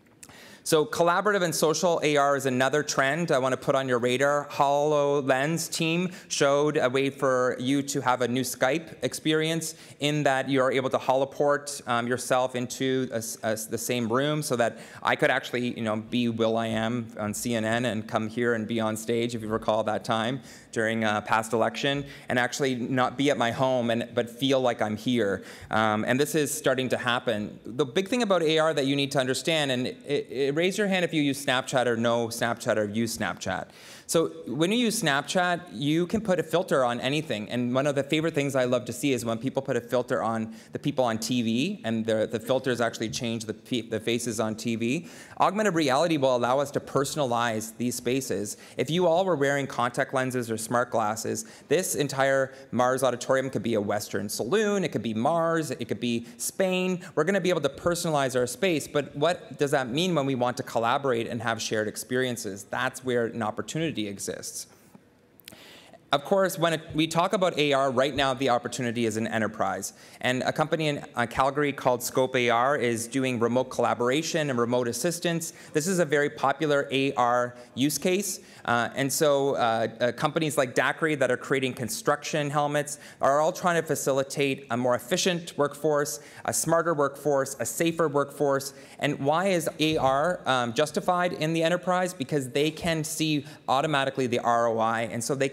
So collaborative and social A R is another trend I want to put on your radar. HoloLens team showed a way for you to have a new Skype experience in that you're able to holoport um, yourself into a, a, the same room so that I could actually, you know, be Will.i.am on C N N and come here and be on stage, if you recall that time during a past election, and actually not be at my home and but feel like I'm here. Um, and this is starting to happen. The big thing about A R that you need to understand, and it, it raise your hand if you use Snapchat or know Snapchat or use Snapchat. So when you use Snapchat, you can put a filter on anything. And one of the favorite things I love to see is when people put a filter on the people on T V, and the, the filters actually change the, the faces on T V. Augmented reality will allow us to personalize these spaces. If you all were wearing contact lenses or smart glasses, this entire Mars auditorium could be a Western saloon, it could be Mars, it could be Spain. We're going to be able to personalize our space, but what does that mean when we want to collaborate and have shared experiences? That's where an opportunity exists. Of course, when it, we talk about A R, right now the opportunity is in enterprise. And a company in uh, Calgary called Scope A R is doing remote collaboration and remote assistance. This is a very popular A R use case. Uh, and so uh, uh, companies like Daiquiri that are creating construction helmets are all trying to facilitate a more efficient workforce, a smarter workforce, a safer workforce. And why is A R um, justified in the enterprise? Because they can see automatically the R O I, and so they can justify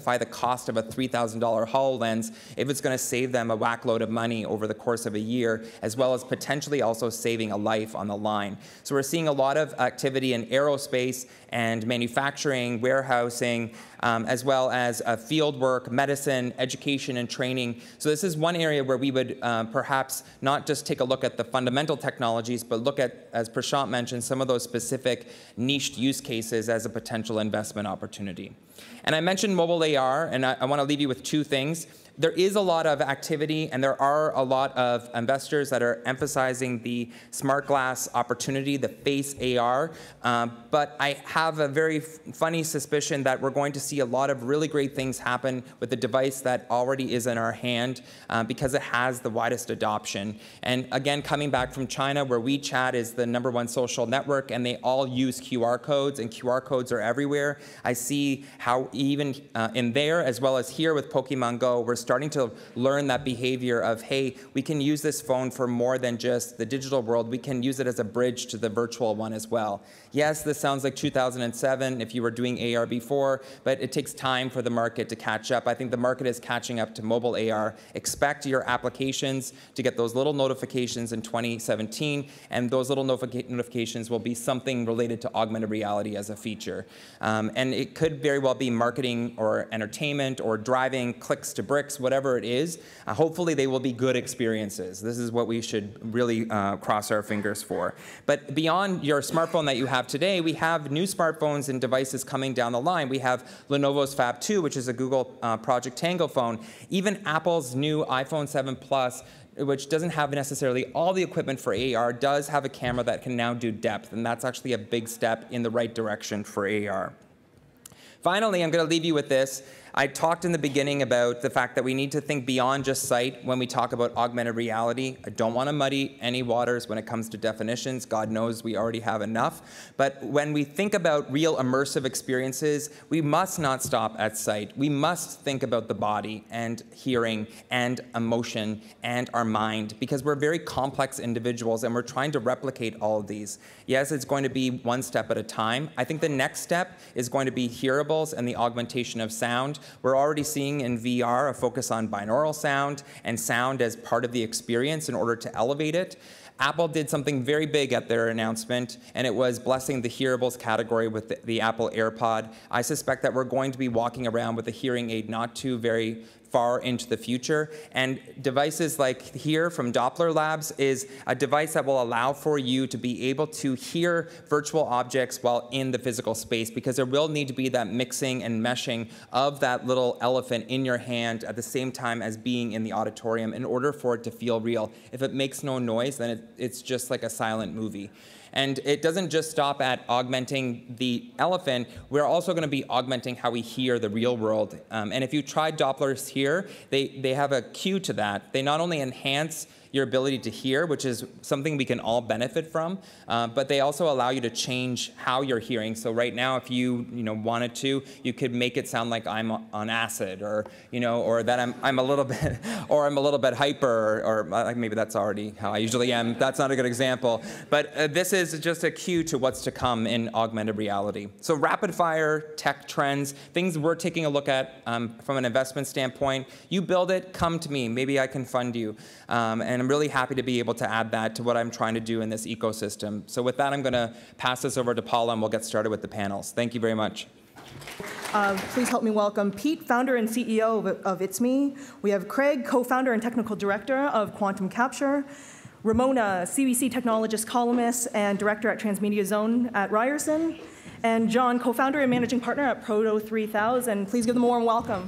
justify the cost of a three thousand dollar HoloLens if it's going to save them a whack load of money over the course of a year, as well as potentially also saving a life on the line. So we're seeing a lot of activity in aerospace and manufacturing, warehousing, um, as well as uh, field work, medicine, education, and training. So this is one area where we would uh, perhaps not just take a look at the fundamental technologies, but look at, as Prashant mentioned, some of those specific niched use cases as a potential investment opportunity. And I mentioned mobile A R, and I, I want to leave you with two things. There is a lot of activity, and there are a lot of investors that are emphasizing the smart glass opportunity, the face A R. Um, but I have a very funny suspicion that we're going to see a lot of really great things happen with the device that already is in our hand uh, because it has the widest adoption. And again, coming back from China, where WeChat is the number one social network, and they all use Q R codes, and Q R codes are everywhere. I see how even uh, in there, as well as here with Pokemon Go, we're starting to learn that behavior of, hey, we can use this phone for more than just the digital world. We can use it as a bridge to the virtual one as well. Yes, this sounds like two thousand seven if you were doing A R before, but it takes time for the market to catch up. I think the market is catching up to mobile A R. Expect your applications to get those little notifications in twenty seventeen, and those little notific notifications will be something related to augmented reality as a feature. Um, and it could very well be marketing or entertainment or driving, clicks to bricks, whatever it is. Uh, hopefully they will be good experiences. This is what we should really uh, cross our fingers for. But beyond your smartphone that you have today, we have new smartphones and devices coming down the line. We have Lenovo's Fab two, which is a Google uh, Project Tango phone. Even Apple's new iPhone seven Plus, which doesn't have necessarily all the equipment for A R, does have a camera that can now do depth, and that's actually a big step in the right direction for A R. Finally, I'm going to leave you with this. I talked in the beginning about the fact that we need to think beyond just sight when we talk about augmented reality. I don't want to muddy any waters when it comes to definitions. God knows we already have enough. But when we think about real immersive experiences, we must not stop at sight. We must think about the body and hearing and emotion and our mind, because we're very complex individuals and we're trying to replicate all of these. Yes, it's going to be one step at a time. I think the next step is going to be hearables and the augmentation of sound. We're already seeing in V R a focus on binaural sound and sound as part of the experience in order to elevate it. Apple did something very big at their announcement, and it was blessing the hearables category with the, the Apple AirPod. I suspect that we're going to be walking around with a hearing aid not too very far into the future. And devices like here from Doppler Labs is a device that will allow for you to be able to hear virtual objects while in the physical space, because there will need to be that mixing and meshing of that little elephant in your hand at the same time as being in the auditorium in order for it to feel real. If it makes no noise, then it, it's just like a silent movie. And it doesn't just stop at augmenting the elephant. We're also going to be augmenting how we hear the real world. Um, and if you try Dopplers here, they, they have a cue to that. They not only enhance your ability to hear, which is something we can all benefit from, uh, but they also allow you to change how you're hearing. So right now, if you you know wanted to, you could make it sound like I'm on acid, or you know, or that I'm I'm a little bit, or I'm a little bit hyper, or, or maybe that's already how I usually am. That's not a good example, but uh, this is just a cue to what's to come in augmented reality. So rapid fire tech trends, things we're taking a look at um, from an investment standpoint. You build it, come to me. Maybe I can fund you, um, and I'm really happy to be able to add that to what I'm trying to do in this ecosystem. So with that, I'm going to pass this over to Paula, and we'll get started with the panels. Thank you very much. Uh, please help me welcome Pete, founder and C E O of, of itsme. We have Craig, co-founder and technical director of Quantum Capture. Ramona, C B C technologist, columnist, and director at Transmedia Zone at Ryerson. And John, co-founder and managing partner at Proto three thousand. Please give them a warm welcome.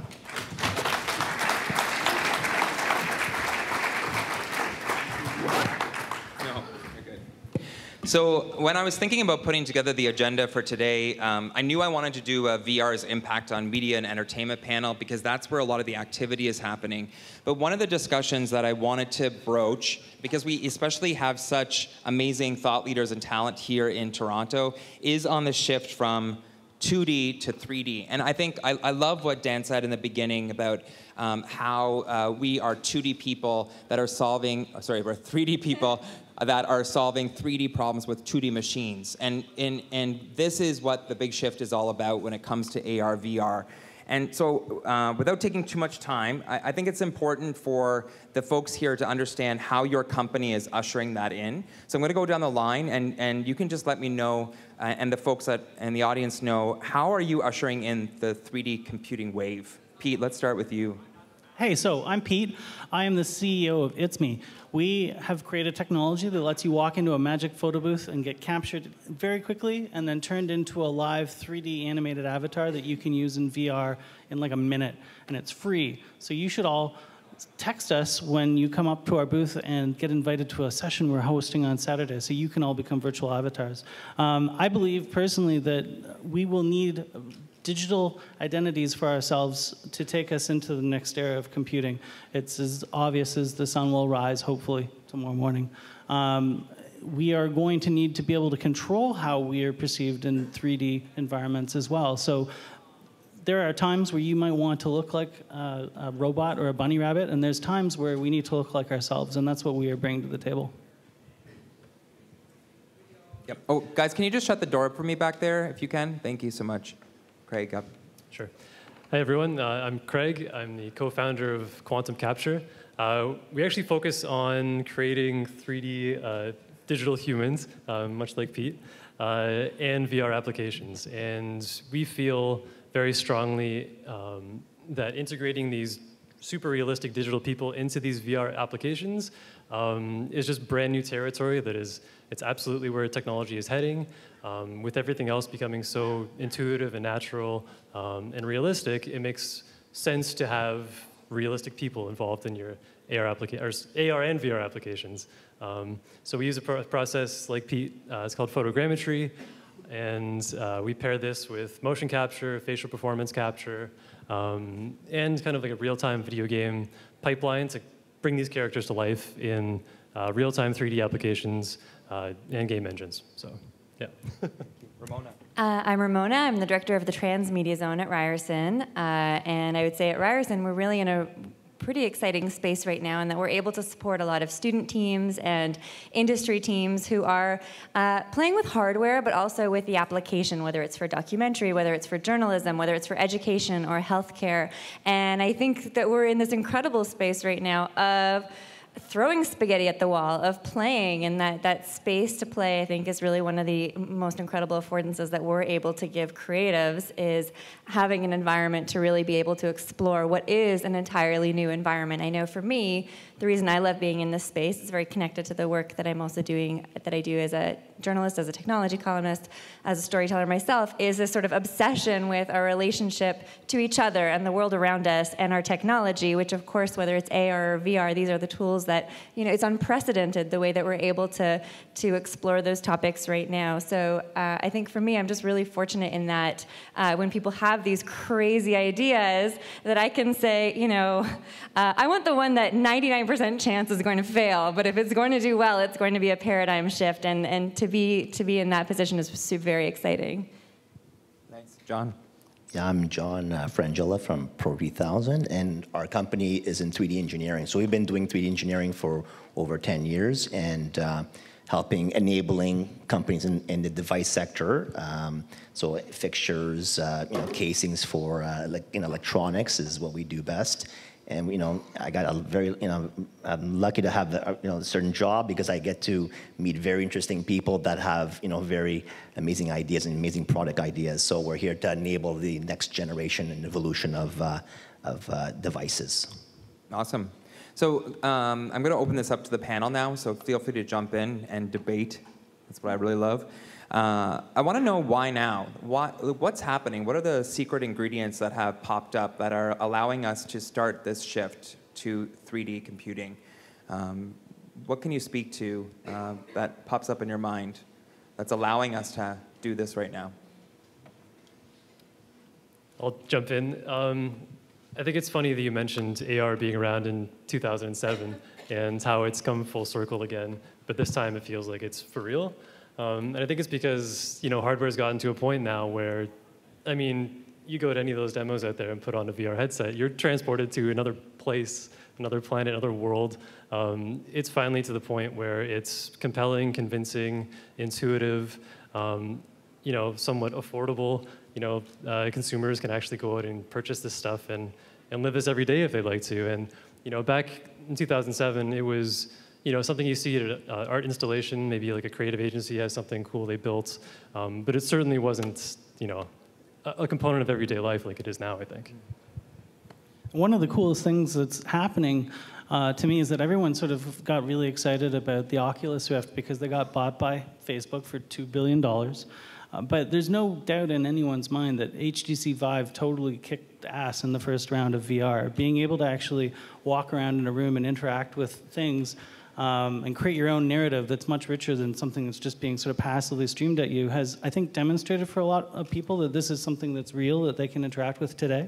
So when I was thinking about putting together the agenda for today, um, I knew I wanted to do a V R's impact on media and entertainment panel, because that's where a lot of the activity is happening. But one of the discussions that I wanted to broach, because we especially have such amazing thought leaders and talent here in Toronto, is on the shift from two D to three D. And I think I, I love what Dan said in the beginning about um, how uh, we are two D people that are solving, oh, sorry, we're three D people that are solving three D problems with two D machines. And, and, and this is what the big shift is all about when it comes to A R, V R. And so uh, without taking too much time, I, I think it's important for the folks here to understand how your company is ushering that in. So I'm going to go down the line, and, and you can just let me know, uh, and the folks that, and the audience know, how are you ushering in the three D computing wave? Pete, let's start with you. Hey, so I'm Pete. I am the C E O of itsme. We have created technology that lets you walk into a magic photo booth and get captured very quickly and then turned into a live three D animated avatar that you can use in V R in like a minute, and it's free. So you should all text us when you come up to our booth and get invited to a session we're hosting on Saturday, so you can all become virtual avatars. Um, I believe personally that we will need digital identities for ourselves to take us into the next era of computing. It's as obvious as the sun will rise, hopefully, tomorrow morning. Um, we are going to need to be able to control how we are perceived in three D environments as well. So there are times where you might want to look like a, a robot or a bunny rabbit, and there's times where we need to look like ourselves, and that's what we are bringing to the table. Yep. Oh, guys, can you just shut the door for me back there, if you can? Thank you so much. Craig, up. Sure. Hi, everyone. Uh, I'm Craig. I'm the co-founder of Quantum Capture. Uh, we actually focus on creating three D uh, digital humans, uh, much like Pete, uh, and V R applications. And we feel very strongly um, that integrating these super realistic digital people into these V R applications um, is just brand new territory that is, it's absolutely where technology is heading. Um, with everything else becoming so intuitive and natural um, and realistic, it makes sense to have realistic people involved in your A R, applica or A R and V R applications. Um, so we use a pro process like Pete, uh, it's called photogrammetry, and uh, we pair this with motion capture, facial performance capture, um, and kind of like a real-time video game pipeline to bring these characters to life in uh, real-time three D applications uh, and game engines. So. Yeah. Ramona. Uh, I'm Ramona. I'm the director of the Transmedia zone at Ryerson. Uh, and I would say at Ryerson, we're really in a pretty exciting space right now in that we're able to support a lot of student teams and industry teams who are uh, playing with hardware, but also with the application, whether it's for documentary, whether it's for journalism, whether it's for education or healthcare. And I think that we're in this incredible space right now of throwing spaghetti at the wall, of playing, and that, that space to play, I think, is really one of the most incredible affordances that we're able to give creatives, is having an environment to really be able to explore what is an entirely new environment. I know for me, the reason I love being in this space is very connected to the work that I'm also doing, that I do as a journalist, as a technology columnist, as a storyteller myself, is this sort of obsession with our relationship to each other and the world around us and our technology, which of course, whether it's A R or V R, these are the tools that, you know, it's unprecedented the way that we're able to, to explore those topics right now. So uh, I think for me, I'm just really fortunate in that uh, when people have these crazy ideas, that I can say, you know, uh, I want the one that ninety-nine percent chance is going to fail, but if it's going to do well, it's going to be a paradigm shift, and, and to be to be in that position is very exciting. Nice. John? Yeah, I'm John uh, Frangella from Pro three thousand, and our company is in three D engineering. So we've been doing three D engineering for over ten years, and uh, helping, enabling companies in, in the device sector. Um, so fixtures, uh, you know, casings for uh, like, you know, electronics is what we do best. And, you know, I got a very, you know, I'm lucky to have a, you know, a certain job because I get to meet very interesting people that have, you know, very amazing ideas and amazing product ideas. So we're here to enable the next generation and evolution of, uh, of uh, devices. Awesome. So um, I'm going to open this up to the panel now, so feel free to jump in and debate. That's what I really love. Uh, I want to know why now? Why, what's happening? What are the secret ingredients that have popped up that are allowing us to start this shift to three D computing? Um, what can you speak to uh, that pops up in your mind that's allowing us to do this right now? I'll jump in. Um, I think it's funny that you mentioned A R being around in two thousand seven and how it's come full circle again, but this time it feels like it's for real. Um, and I think it's because, you know, hardware's gotten to a point now where, I mean, you go to any of those demos out there and put on a V R headset, you're transported to another place, another planet, another world. Um, it's finally to the point where it's compelling, convincing, intuitive, um, you know, somewhat affordable, you know, uh, consumers can actually go out and purchase this stuff and, and live this every day if they'd like to. And, you know, back in two thousand seven, it was, you know, something you see at an uh, art installation, maybe like a creative agency has something cool they built, um, but it certainly wasn't, you know, a, a component of everyday life like it is now, I think. One of the coolest things that's happening uh, to me is that everyone sort of got really excited about the Oculus Rift because they got bought by Facebook for two billion dollars. Uh, but there's no doubt in anyone's mind that H T C Vive totally kicked ass in the first round of V R. Being able to actually walk around in a room and interact with things um, and create your own narrative that's much richer than something that's just being sort of passively streamed at you has, I think, demonstrated for a lot of people that this is something that's real, that they can interact with today.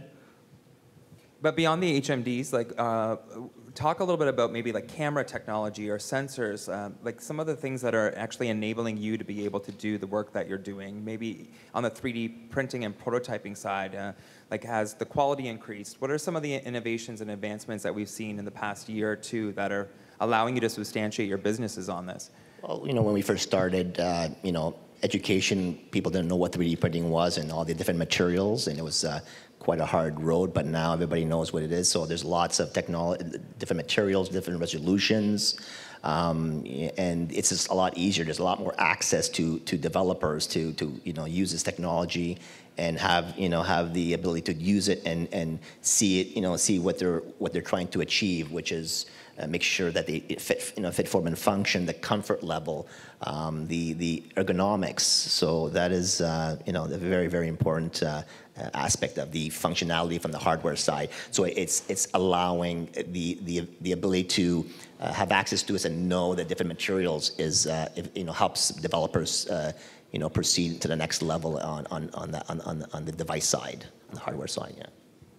But beyond the H M Ds, like, uh, talk a little bit about maybe like camera technology or sensors, uh, like some of the things that are actually enabling you to be able to do the work that you're doing. Maybe on the three D printing and prototyping side, uh, like has the quality increased? What are some of the innovations and advancements that we've seen in the past year or two that are allowing you to substantiate your businesses on this? Well, you know, when we first started, uh, you know, education, people didn't know what three D printing was and all the different materials, and it was uh, quite a hard road, but now everybody knows what it is. So there's lots of technology, different materials, different resolutions, um, and it's just a lot easier. There's a lot more access to to developers to to you know use this technology and have you know have the ability to use it and and see it you know see what they're what they're trying to achieve, which is Uh, make sure that they fit, you know, fit, form, and function, the comfort level, um, the the ergonomics. So that is, uh, you know, a very very important uh, aspect of the functionality from the hardware side. So it's it's allowing the the the ability to uh, have access to us and know that different materials is uh, if, you know helps developers uh, you know proceed to the next level on on on the on on, on the device side, on the hardware side. Yeah.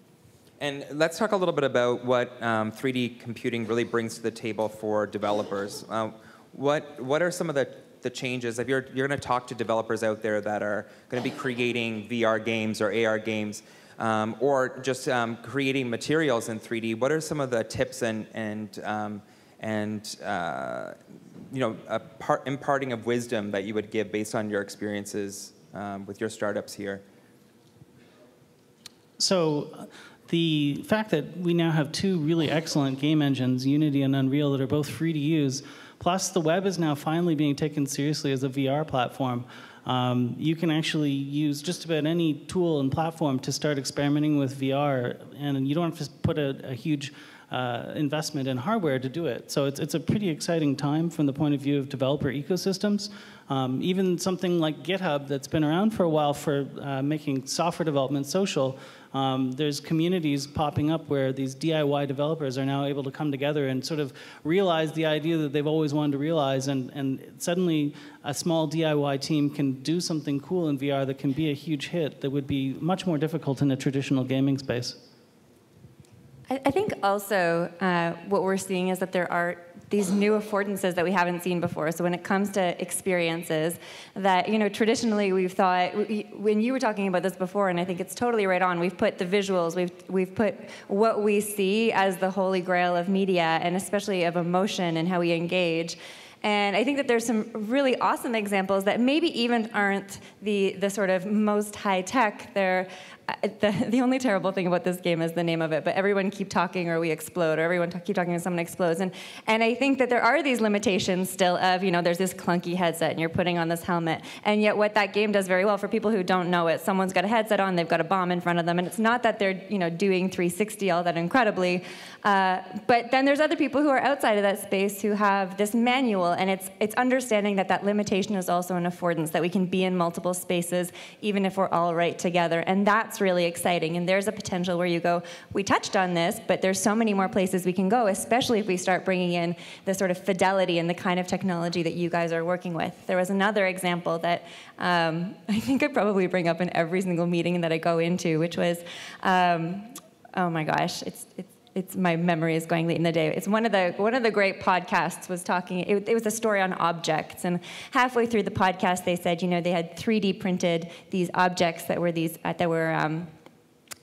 And let's talk a little bit about what um, three D computing really brings to the table for developers. Uh, what what are some of the, the changes? If you're, you're going to talk to developers out there that are going to be creating V R games or A R games, um, or just um, creating materials in three D, what are some of the tips and, and, um, and uh, you know, a part, imparting of wisdom that you would give based on your experiences um, with your startups here? So, the fact that we now have two really excellent game engines, Unity and Unreal, that are both free to use, plus the web is now finally being taken seriously as a V R platform. Um, you can actually use just about any tool and platform to start experimenting with V R, and you don't have to put a, a huge uh, investment in hardware to do it. So it's, it's a pretty exciting time from the point of view of developer ecosystems. Um, even something like GitHub that's been around for a while for uh, making software development social, um, there's communities popping up where these D I Y developers are now able to come together and sort of realize the idea that they've always wanted to realize, and, and suddenly a small D I Y team can do something cool in V R that can be a huge hit that would be much more difficult in a traditional gaming space. I think also uh, what we're seeing is that there are these new affordances that we haven't seen before. So when it comes to experiences that, you know, traditionally we've thought, when you were talking about this before, and I think it's totally right on, we've put the visuals, we've, we've put what we see as the holy grail of media, and especially of emotion and how we engage. And I think that there's some really awesome examples that maybe even aren't the, the sort of most high-tech. They're The, the only terrible thing about this game is the name of it, but everyone keep talking or we explode, or everyone keep talking and someone explodes. And, and I think that there are these limitations still of, you know, there's this clunky headset and you're putting on this helmet. And yet what that game does very well for people who don't know it, someone's got a headset on, they've got a bomb in front of them, and it's not that they're, you know, doing three sixty all that incredibly. Uh, but then there's other people who are outside of that space who have this manual, and it's, it's understanding that that limitation is also an affordance, that we can be in multiple spaces even if we're all right together. And that's really exciting, and there's a potential where you go, we touched on this, but there's so many more places we can go, especially if we start bringing in the sort of fidelity and the kind of technology that you guys are working with. There was another example that um, I think I probably bring up in every single meeting that I go into, which was, um, oh my gosh, it's, it's It's, my memory is going late in the day. It's one of the one of the great podcasts was talking. It, it was a story on objects, and halfway through the podcast, they said, you know, they had three D printed these objects that were these uh, that were um,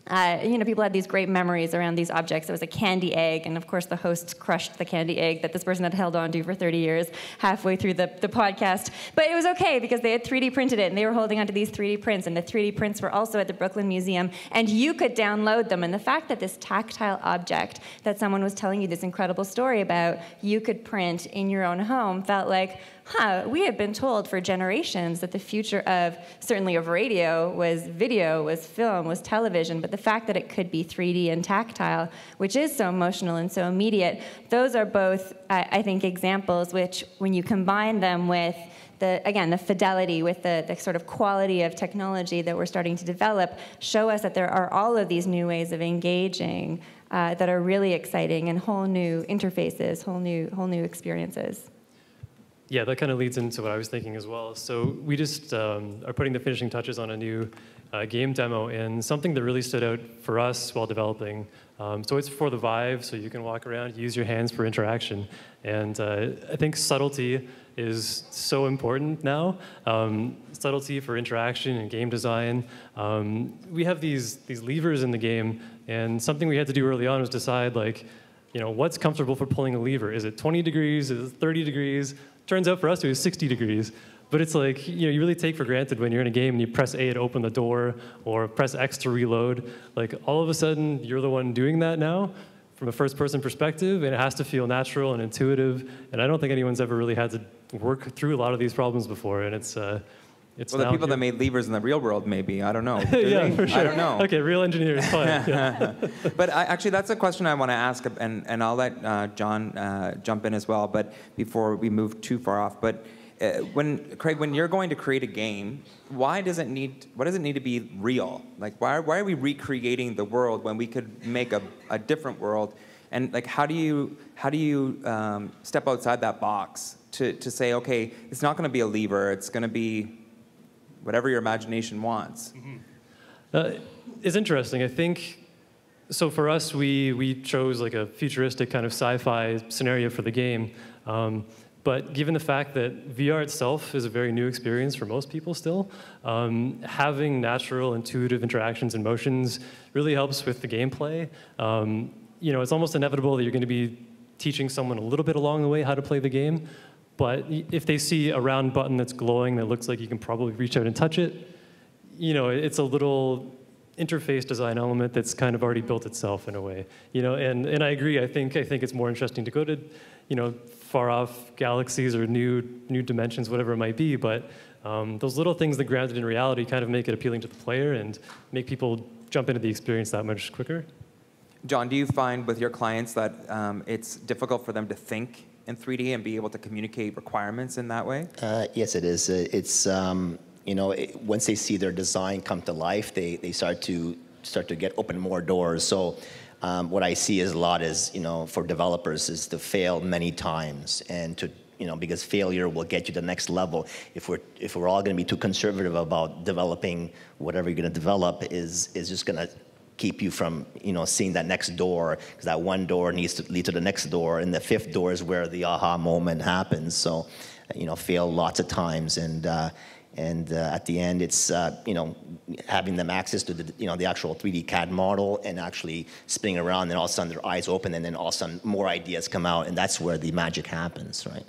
Uh, you know, people had these great memories around these objects. It was a candy egg, and of course the host crushed the candy egg that this person had held on to for thirty years halfway through the, the podcast. But it was okay because they had three D printed it, and they were holding onto these three D prints, and the three D prints were also at the Brooklyn Museum, and you could download them. And the fact that this tactile object that someone was telling you this incredible story about, you could print in your own home, felt like, huh, we have been told for generations that the future of, certainly of radio, was video, was film, was television, but the fact that it could be three D and tactile, which is so emotional and so immediate, those are both, I, I think, examples which, when you combine them with the, again, the fidelity, with the, the sort of quality of technology that we're starting to develop, show us that there are all of these new ways of engaging uh, that are really exciting, and whole new interfaces, whole new, whole new experiences. Yeah, that kind of leads into what I was thinking as well. So we just um, are putting the finishing touches on a new uh, game demo, and something that really stood out for us while developing. Um, so it's for the Vive, so you can walk around, use your hands for interaction. And uh, I think subtlety is so important now. Um, subtlety for interaction and game design. Um, we have these, these levers in the game, and something we had to do early on was decide, like, you know, what's comfortable for pulling a lever? Is it twenty degrees? Is it thirty degrees? Turns out for us it was sixty degrees. But it's like, you know, you really take for granted when you're in a game and you press A to open the door or press X to reload. Like, all of a sudden, you're the one doing that now from a first-person perspective, and it has to feel natural and intuitive. And I don't think anyone's ever really had to work through a lot of these problems before. And it's, uh, it's well, the people here. that made levers in the real world, maybe. I don't know. Yeah, they? for sure. I don't know. Okay, real engineers, fine. Yeah. But I, actually, that's a question I want to ask, and, and I'll let uh, John uh, jump in as well, but before we move too far off. But uh, when, Craig, when you're going to create a game, why does it need, why does it need to be real? Like, why, why are we recreating the world when we could make a, a different world? And like, how do you, how do you um, step outside that box to, to say, okay, it's not going to be a lever, it's going to be whatever your imagination wants? Mm-hmm. uh, it's interesting. I think, so for us, we, we chose like a futuristic kind of sci-fi scenario for the game. Um, but given the fact that V R itself is a very new experience for most people still, um, having natural, intuitive interactions and motions really helps with the gameplay. Um, you know, it's almost inevitable that you're going to be teaching someone a little bit along the way how to play the game. But if they see a round button that's glowing that looks like you can probably reach out and touch it, you know, it's a little interface design element that's kind of already built itself in a way. You know, and, and I agree. I think I think it's more interesting to go to, you know, far off galaxies or new new dimensions, whatever it might be. But um, those little things that grounded in reality kind of make it appealing to the player and make people jump into the experience that much quicker. John, do you find with your clients that um, it's difficult for them to think in three D and be able to communicate requirements in that way? Uh, yes, it is. It's um, you know, it, once they see their design come to life, they they start to start to get open more doors. So um, what I see is a lot is, you know, for developers is to fail many times and to, you know, because failure will get you to the next level. If we're if we're all going to be too conservative about developing whatever you're going to develop, is is just going to keep you from, you know, seeing that next door, because that one door needs to lead to the next door, and the fifth door is where the aha moment happens. So, you know, fail lots of times, and uh, and uh, at the end, it's uh, you know, having them access to the, you know, the actual three D C A D model and actually spinning around, and all of a sudden their eyes open, and then all of a sudden more ideas come out, and that's where the magic happens, right?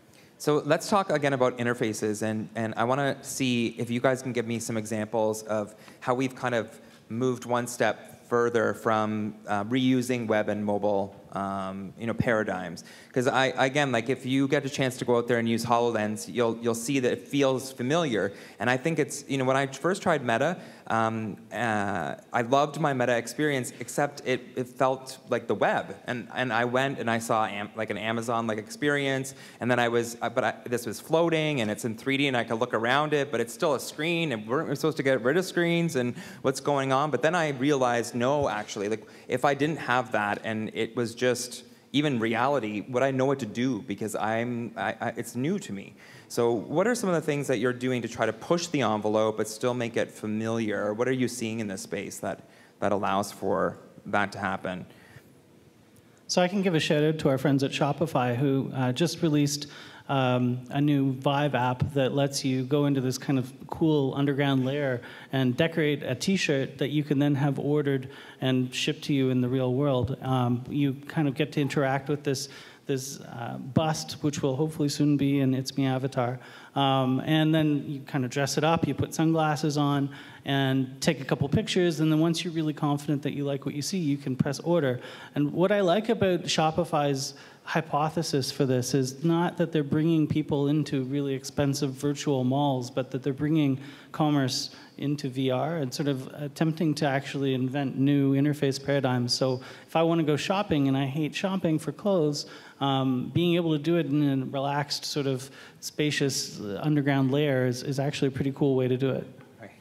So let's talk again about interfaces, and and I want to see if you guys can give me some examples of how we've kind of moved one step further from uh, reusing web and mobile um, you know, paradigms. Because I, again, like if you get a chance to go out there and use HoloLens, you'll, you'll see that it feels familiar. And I think it's, you know, when I first tried Meta, um, uh, I loved my Meta experience, except it, it felt like the web. And, and I went and I saw am, like an Amazon-like experience, and then I was, but I, this was floating, and it's in three D, and I could look around it, but it's still a screen, and weren't we supposed to get rid of screens, and what's going on? But then I realized, no, actually, like if I didn't have that, and it was just even reality, would I know what to do? Because I'm, I, I, it's new to me. So what are some of the things that you're doing to try to push the envelope but still make it familiar? What are you seeing in this space that, that allows for that to happen? So I can give a shout out to our friends at Shopify, who uh, just released um, a new Vive app that lets you go into this kind of cool underground layer and decorate a T-shirt that you can then have ordered and shipped to you in the real world. Um, you kind of get to interact with this this uh, bust, which will hopefully soon be an itsme avatar. Um, and then you kind of dress it up, you put sunglasses on, and take a couple pictures, and then once you're really confident that you like what you see, you can press order. And what I like about Shopify's hypothesis for this is not that they're bringing people into really expensive virtual malls, but that they're bringing commerce into V R and sort of attempting to actually invent new interface paradigms. So if I want to go shopping and I hate shopping for clothes, um, being able to do it in a relaxed, sort of spacious underground layer is, is actually a pretty cool way to do it.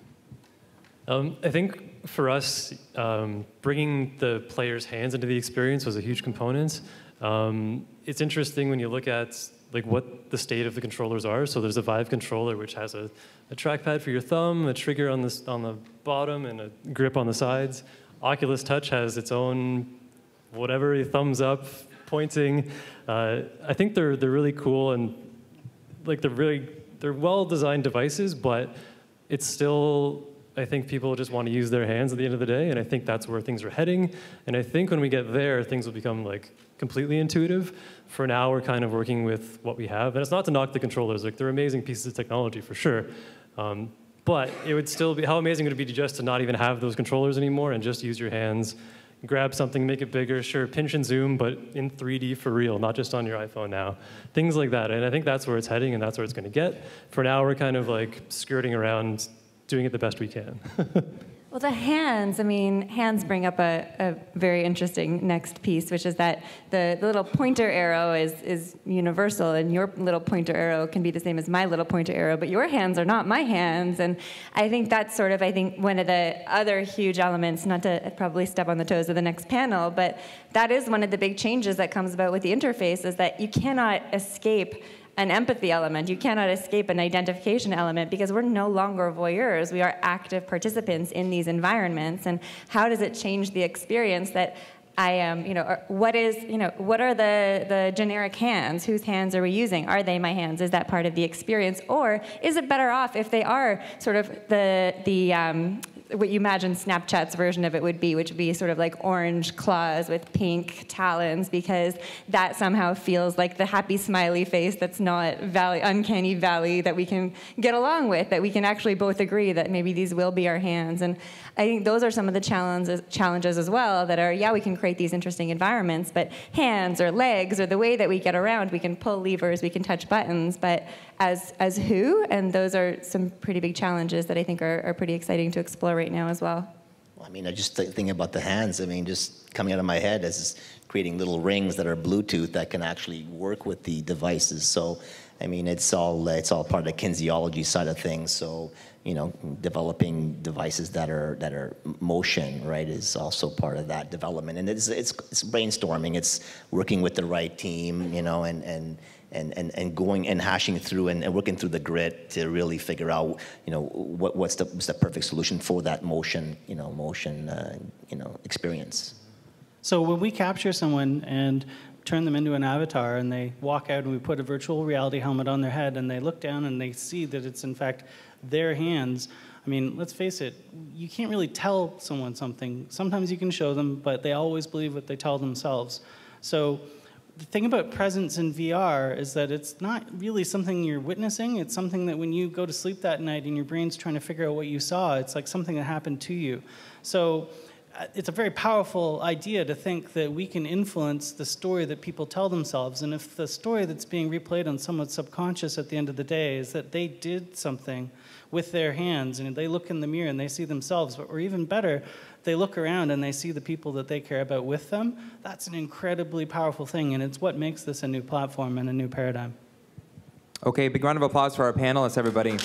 Um, I think for us, um, bringing the player's hands into the experience was a huge component. Um, it's interesting when you look at like what the state of the controllers are. So there's a Vive controller which has a, a trackpad for your thumb, a trigger on the, on the bottom, and a grip on the sides. Oculus Touch has its own whatever, thumbs up, pointing. Uh, I think they're they're really cool, and like they're really they're well-designed devices, but it's still, I think people just want to use their hands at the end of the day, and I think that's where things are heading. And I think when we get there, things will become like completely intuitive. For now, we're kind of working with what we have, and it's not to knock the controllers. Like, they're amazing pieces of technology for sure. Um, but it would still be, how amazing would it be to just to not even have those controllers anymore and just use your hands, grab something, make it bigger, sure, pinch and zoom, but in three D for real, not just on your iPhone now. Things like that, and I think that's where it's heading, and that's where it's going to get. For now, we're kind of like skirting around, doing it the best we can. Well, the hands, I mean, hands bring up a, a very interesting next piece, which is that the, the little pointer arrow is, is universal, and your little pointer arrow can be the same as my little pointer arrow, but your hands are not my hands. And I think that's sort of, I think, one of the other huge elements, not to probably step on the toes of the next panel, but that is one of the big changes that comes about with the interface, is that you cannot escape an empathy element. You cannot escape an identification element, because we're no longer voyeurs. We are active participants in these environments. And how does it change the experience that I am, you know, what is, you know, what are the, the generic hands? Whose hands are we using? Are they my hands? Is that part of the experience? Or is it better off if they are sort of the, the um, what you imagine Snapchat's version of it would be, which would be sort of like orange claws with pink talons, because that somehow feels like the happy smiley face that's not valley, uncanny valley that we can get along with, that we can actually both agree that maybe these will be our hands. And I think those are some of the challenges, challenges as well, that are, yeah, we can create these interesting environments, but hands or legs or the way that we get around, we can pull levers, we can touch buttons, but as, as who? And those are some pretty big challenges that I think are, are pretty exciting to explore right now as well. Well, I mean, I just th think about the hands. I mean, just coming out of my head is creating little rings that are Bluetooth that can actually work with the devices. So, I mean, it's all it's all part of the kinesiology side of things. So, you know, developing devices that are that are motion, right, is also part of that development. And it's it's, it's brainstorming. It's working with the right team, you know, and and. And, and, and going and hashing through and, and working through the grid to really figure out, you know, what, what's, the, what's the perfect solution for that motion, you know, motion, uh, you know, experience. So when we capture someone and turn them into an avatar and they walk out and we put a virtual reality helmet on their head and they look down and they see that it's in fact their hands, I mean, let's face it, you can't really tell someone something. Sometimes you can show them, but they always believe what they tell themselves. So the thing about presence in V R is that it's not really something you're witnessing. It's something that when you go to sleep that night and your brain's trying to figure out what you saw, it's like something that happened to you. So uh, it's a very powerful idea to think that we can influence the story that people tell themselves. And if the story that's being replayed on someone's subconscious at the end of the day is that they did something with their hands and they look in the mirror and they see themselves, or even better, they look around and they see the people that they care about with them, that's an incredibly powerful thing, and it's what makes this a new platform and a new paradigm. Okay, big round of applause for our panelists, everybody.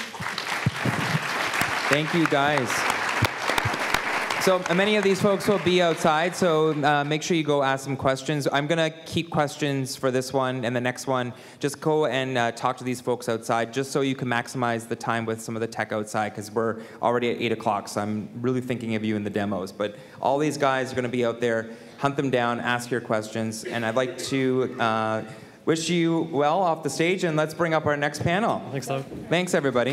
Thank you, guys. So many of these folks will be outside, so uh, make sure you go ask some questions. I'm going to keep questions for this one and the next one. Just go and uh, talk to these folks outside, just so you can maximize the time with some of the tech outside, because we're already at eight o'clock, so I'm really thinking of you in the demos. But all these guys are going to be out there. Hunt them down, ask your questions, and I'd like to uh, wish you well off the stage, and let's bring up our next panel. Thanks, Tom. Thanks, everybody.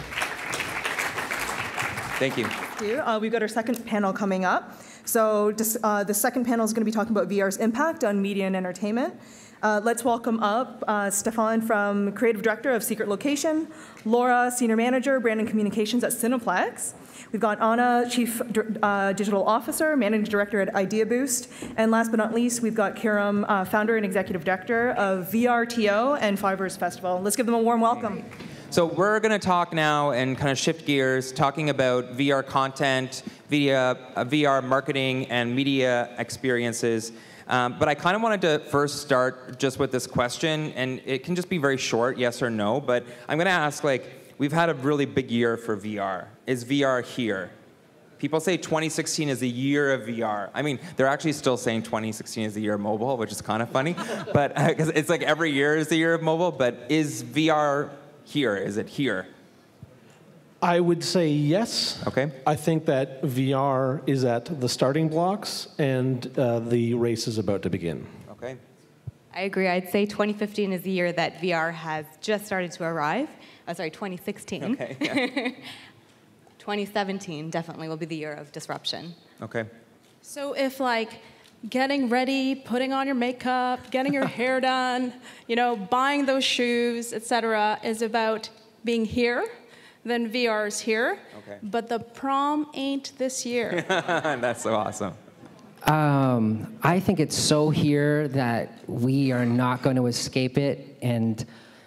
Thank you. Thank you. Uh, we've got our second panel coming up. So just, uh, the second panel is going to be talking about V R's impact on media and entertainment. Uh, let's welcome up uh, Stefan from Creative Director of Secret Location, Laura, Senior Manager, Brand and Communications at Cineplex. We've got Anna, Chief uh, Digital Officer, Managing Director at Idea Boost. And last but not least, we've got Kiram, uh, Founder and Executive Director of V R T O and Fibers Festival. Let's give them a warm welcome. So we're going to talk now and kind of shift gears, talking about V R content, via, uh, V R marketing, and media experiences. Um, but I kind of wanted to first start just with this question, and it can just be very short, yes or no. But I'm going to ask, like, we've had a really big year for V R. Is V R here? People say twenty sixteen is the year of V R. I mean, they're actually still saying twenty sixteen is the year of mobile, which is kind of funny. But because uh, it's like every year is the year of mobile. But is V R here? Is it here? I would say yes. Okay. I think that V R is at the starting blocks, and uh, the race is about to begin. Okay. I agree. I'd say twenty fifteen is the year that V R has just started to arrive. Oh, sorry, twenty sixteen. Okay. Yeah. twenty seventeen definitely will be the year of disruption. Okay. So if like getting ready, putting on your makeup, getting your hair done, you know, buying those shoes, et cetera, is about being here, then V R is here. Okay. But the prom ain't this year. That's so awesome. Um, I think it's so here that we are not going to escape it. And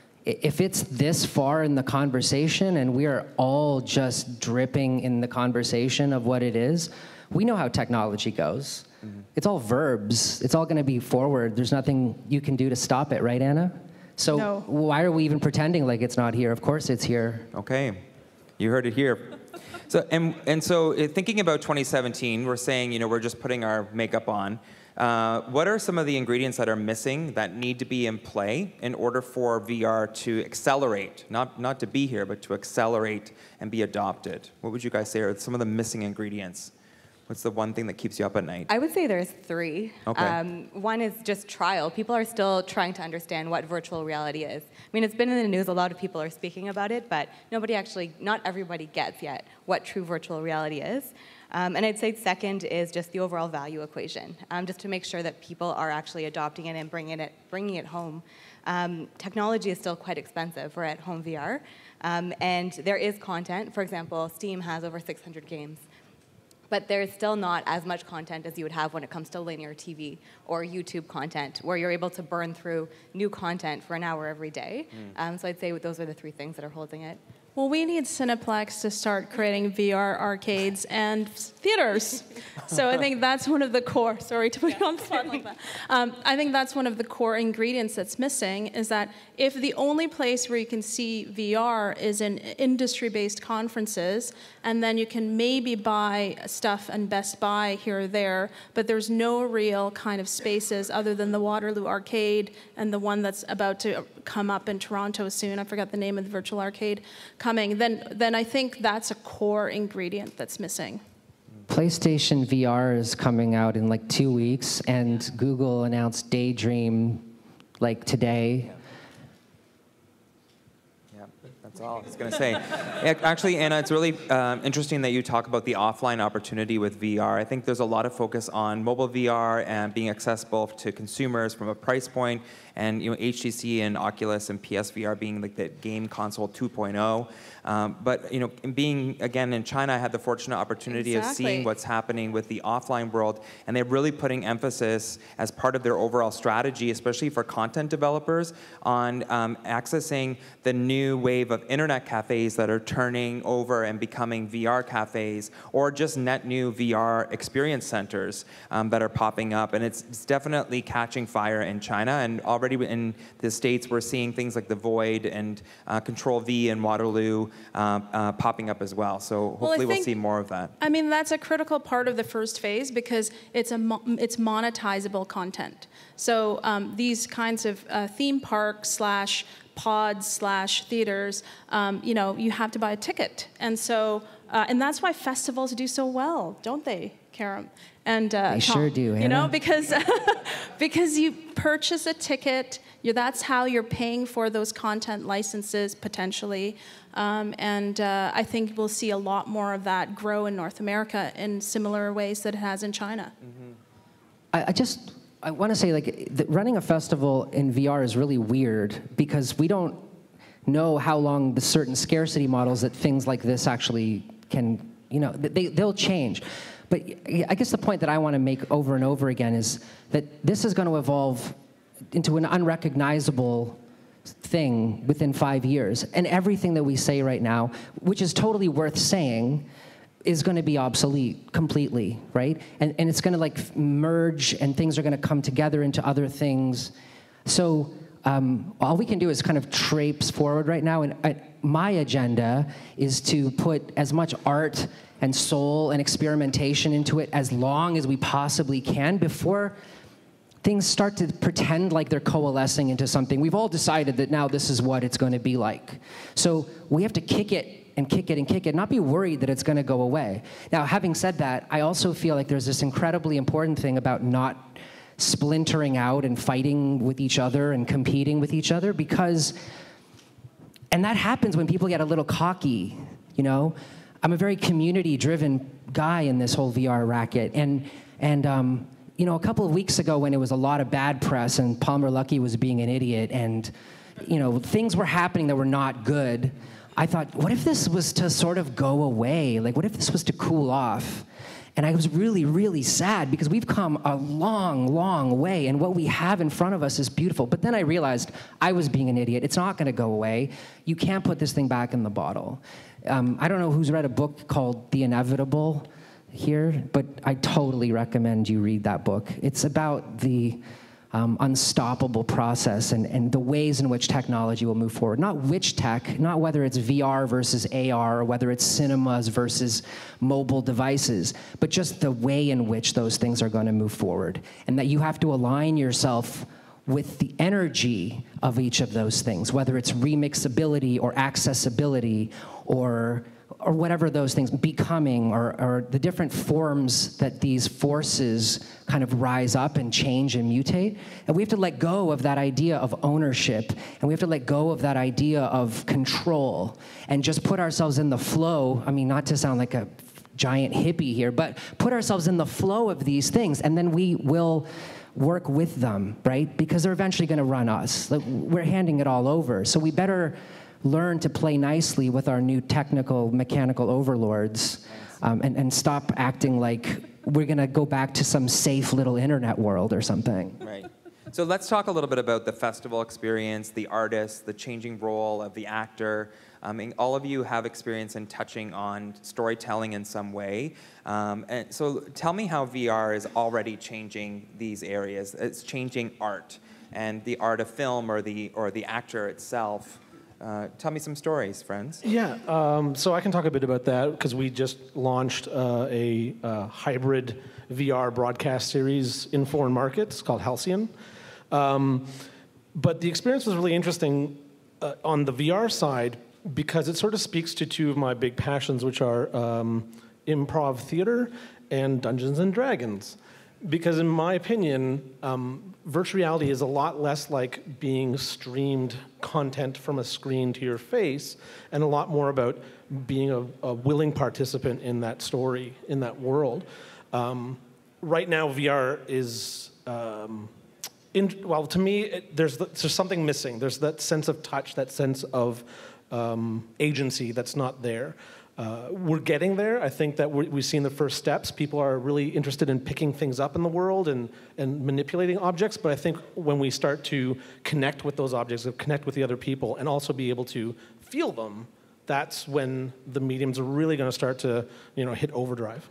if it's this far in the conversation and we are all just dripping in the conversation of what it is, we know how technology goes. Mm-hmm. It's all verbs. It's all going to be forward. There's nothing you can do to stop it, right, Anna? So no. Why are we even pretending like it's not here? Of course it's here. Okay. You heard it here. So and and so uh, thinking about twenty seventeen, we're saying, you know, we're just putting our makeup on. Uh, what are some of the ingredients that are missing that need to be in play in order for V R to accelerate, not not to be here, but to accelerate and be adopted? What would you guys say are some of the missing ingredients? What's the one thing that keeps you up at night? I would say there's three. Okay. Um, one is just trial. People are still trying to understand what virtual reality is. I mean, it's been in the news. A lot of people are speaking about it, but nobody actually, not everybody gets yet what true virtual reality is. Um, and I'd say second is just the overall value equation, um, just to make sure that people are actually adopting it and bringing it, bringing it home. Um, technology is still quite expensive for at-home V R, um, and there is content. For example, Steam has over six hundred games. But there's still not as much content as you would have when it comes to linear T V or YouTube content, where you're able to burn through new content for an hour every day. Mm. Um, so I'd say those are the three things that are holding it. Well, we need Cineplex to start creating V R arcades and theaters. So I think that's one of the core, sorry to put you on the spot like that. Um, I think that's one of the core ingredients that's missing, is that if the only place where you can see V R is in industry-based conferences, and then you can maybe buy stuff and Best Buy here or there, but there's no real kind of spaces other than the Waterloo Arcade and the one that's about to come up in Toronto soon, I forgot the name of the virtual arcade, coming, then, then I think that's a core ingredient that's missing. PlayStation V R is coming out in like two weeks, and Google announced Daydream like today. Yeah, that's all I was going to say. Actually, Anna, it's really um, interesting that you talk about the offline opportunity with V R. I think there's a lot of focus on mobile V R and being accessible to consumers from a price point, and you know, H T C and Oculus and P S V R being like the game console two point oh. Um, but you know, being again in China, I had the fortunate opportunity exactly. of seeing what's happening with the offline world, and they're really putting emphasis as part of their overall strategy, especially for content developers, on um, accessing the new wave of internet cafes that are turning over and becoming V R cafes, or just net new V R experience centers um, that are popping up, and it's, it's definitely catching fire in China, and already in the States we're seeing things like the Void and uh, Control V and Waterloo Uh, uh, popping up as well. So hopefully well, we'll see more of that. I mean, that's a critical part of the first phase, because it's a mo it's monetizable content. So um, these kinds of uh, theme park slash pods slash theaters, um, you know, you have to buy a ticket, and so uh, and that's why festivals do so well, don't they? Karam and uh, They Tom, sure do, you know, Hannah. because because you purchase a ticket, you, that's how you're paying for those content licenses potentially, um, and uh, I think we'll see a lot more of that grow in North America in similar ways that it has in China. Mm-hmm. I, I just I want to say, like, the, running a festival in V R is really weird because we don't know how long the certain scarcity models that things like this actually can, you know, they, they'll change. But I guess the point that I want to make over and over again is that this is going to evolve into an unrecognizable thing within five years. And everything that we say right now, which is totally worth saying, is going to be obsolete completely, right? And, and it's going to like merge and things are going to come together into other things. So um, all we can do is kind of traipse forward right now. And I, my agenda is to put as much art and soul and experimentation into it as long as we possibly can before things start to pretend like they're coalescing into something. We've all decided that now this is what it's going to be like. So we have to kick it and kick it and kick it, not be worried that it's going to go away. Now, having said that, I also feel like there's this incredibly important thing about not splintering out and fighting with each other and competing with each other, because, and that happens when people get a little cocky, you know? I'm a very community-driven guy in this whole V R racket, and, and um, you know, a couple of weeks ago when it was a lot of bad press and Palmer Luckey was being an idiot and, you know, things were happening that were not good, I thought, what if this was to sort of go away? Like, what if this was to cool off? And I was really, really sad because we've come a long, long way, and what we have in front of us is beautiful. But then I realized I was being an idiot. It's not going to go away. You can't put this thing back in the bottle. Um, I don't know who's read a book called The Inevitable here, but I totally recommend you read that book. It's about the um, unstoppable process and, and the ways in which technology will move forward. Not which tech, not whether it's V R versus A R, or whether it's cinemas versus mobile devices, but just the way in which those things are going to move forward. And that you have to align yourself with the energy of each of those things, whether it's remixability or accessibility or or whatever those things, becoming, or, or the different forms that these forces kind of rise up and change and mutate. And we have to let go of that idea of ownership, and we have to let go of that idea of control, and just put ourselves in the flow. I mean, not to sound like a giant hippie here, but put ourselves in the flow of these things, and then we will work with them, right? Because they're eventually going to run us. Like, we're handing it all over. So we better learn to play nicely with our new technical, mechanical overlords, um, and, and stop acting like we're going to go back to some safe little internet world or something. Right. So let's talk a little bit about the festival experience, the artist, the changing role of the actor. I mean, all of you have experience in touching on storytelling in some way. Um, and so tell me how V R is already changing these areas. It's changing art and the art of film, or the, or the actor itself. Uh, tell me some stories, friends. Yeah, um, so I can talk a bit about that because we just launched uh, a uh, hybrid V R broadcast series in foreign markets called Halcyon. Um, but the experience was really interesting uh, on the V R side because it sort of speaks to two of my big passions, which are um, improv theater and Dungeons and Dragons. Because in my opinion, um, virtual reality is a lot less like being streamed content from a screen to your face, and a lot more about being a, a willing participant in that story, in that world. Um, right now, V R is, um, in, well, to me, it, there's, the, there's something missing. There's that sense of touch, that sense of um, agency that's not there. Uh, we're getting there. I think that we're, we've seen the first steps. People are really interested in picking things up in the world and, and manipulating objects, but I think when we start to connect with those objects, connect with the other people, and also be able to feel them, that's when the mediums are really going to start to, you know, hit overdrive.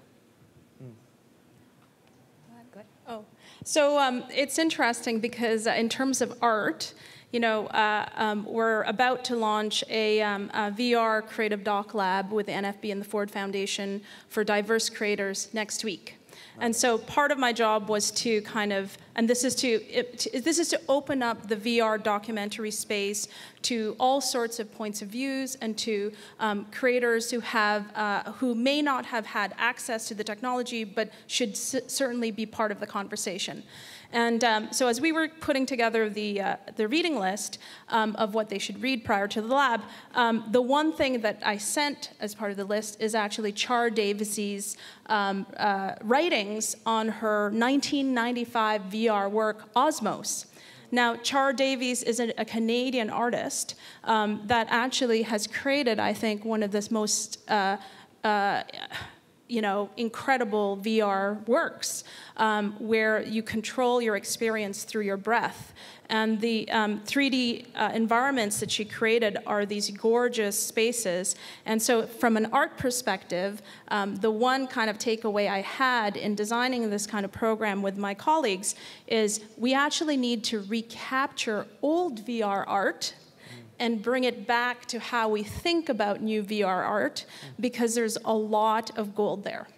Oh, so um, it's interesting because uh, in terms of art, you know, uh, um, we're about to launch a, um, a V R creative doc lab with the N F B and the Forde Foundation for diverse creators next week. And so part of my job was to kind of, and this is to, it, to this is to open up the V R documentary space to all sorts of points of views and to um, creators who have, uh, who may not have had access to the technology, but should s certainly be part of the conversation. And um, so as we were putting together the, uh, the reading list um, of what they should read prior to the lab, um, the one thing that I sent as part of the list is actually Char Davies's um, uh, writings on her nineteen ninety-five V R work, Osmos. Now, Char Davies is a, a Canadian artist um, that actually has created, I think, one of the most uh, uh, you know, incredible V R works um, where you control your experience through your breath. And the um, three D uh, environments that she created are these gorgeous spaces. And so from an art perspective, um, the one kind of takeaway I had in designing this kind of program with my colleagues is we actually need to recapture old V R art and bring it back to how we think about new V R art, because there's a lot of gold there.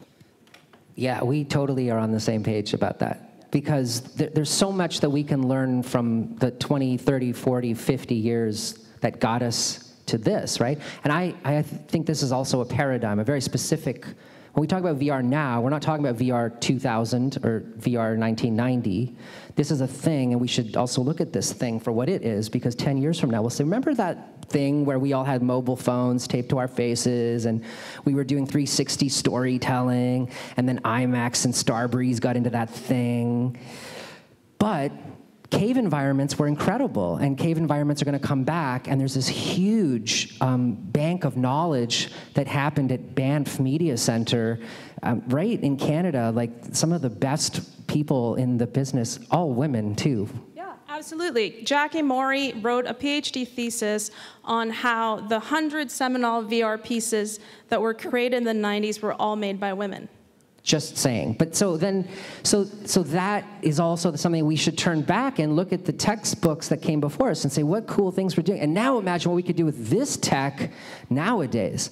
Yeah, we totally are on the same page about that, because th there's so much that we can learn from the twenty, thirty, forty, fifty years that got us to this, right? And I, I think this is also a paradigm, a very specific, when we talk about V R now, we're not talking about V R two thousand or V R nineteen ninety. This is a thing, and we should also look at this thing for what it is, because ten years from now, we'll say, remember that thing where we all had mobile phones taped to our faces, and we were doing three sixty storytelling, and then IMAX and Starbreeze got into that thing. But cave environments were incredible, and cave environments are going to come back, and there's this huge um, bank of knowledge that happened at Banff Media Center, um, right in Canada, like some of the best people in the business, all women too. Yeah, absolutely. Jackie Morey wrote a PhD thesis on how the hundred seminal V R pieces that were created in the nineties were all made by women. Just saying. But so then, so so that is also something we should turn back and look at the textbooks that came before us and say, what cool things we're doing. And now imagine what we could do with this tech nowadays.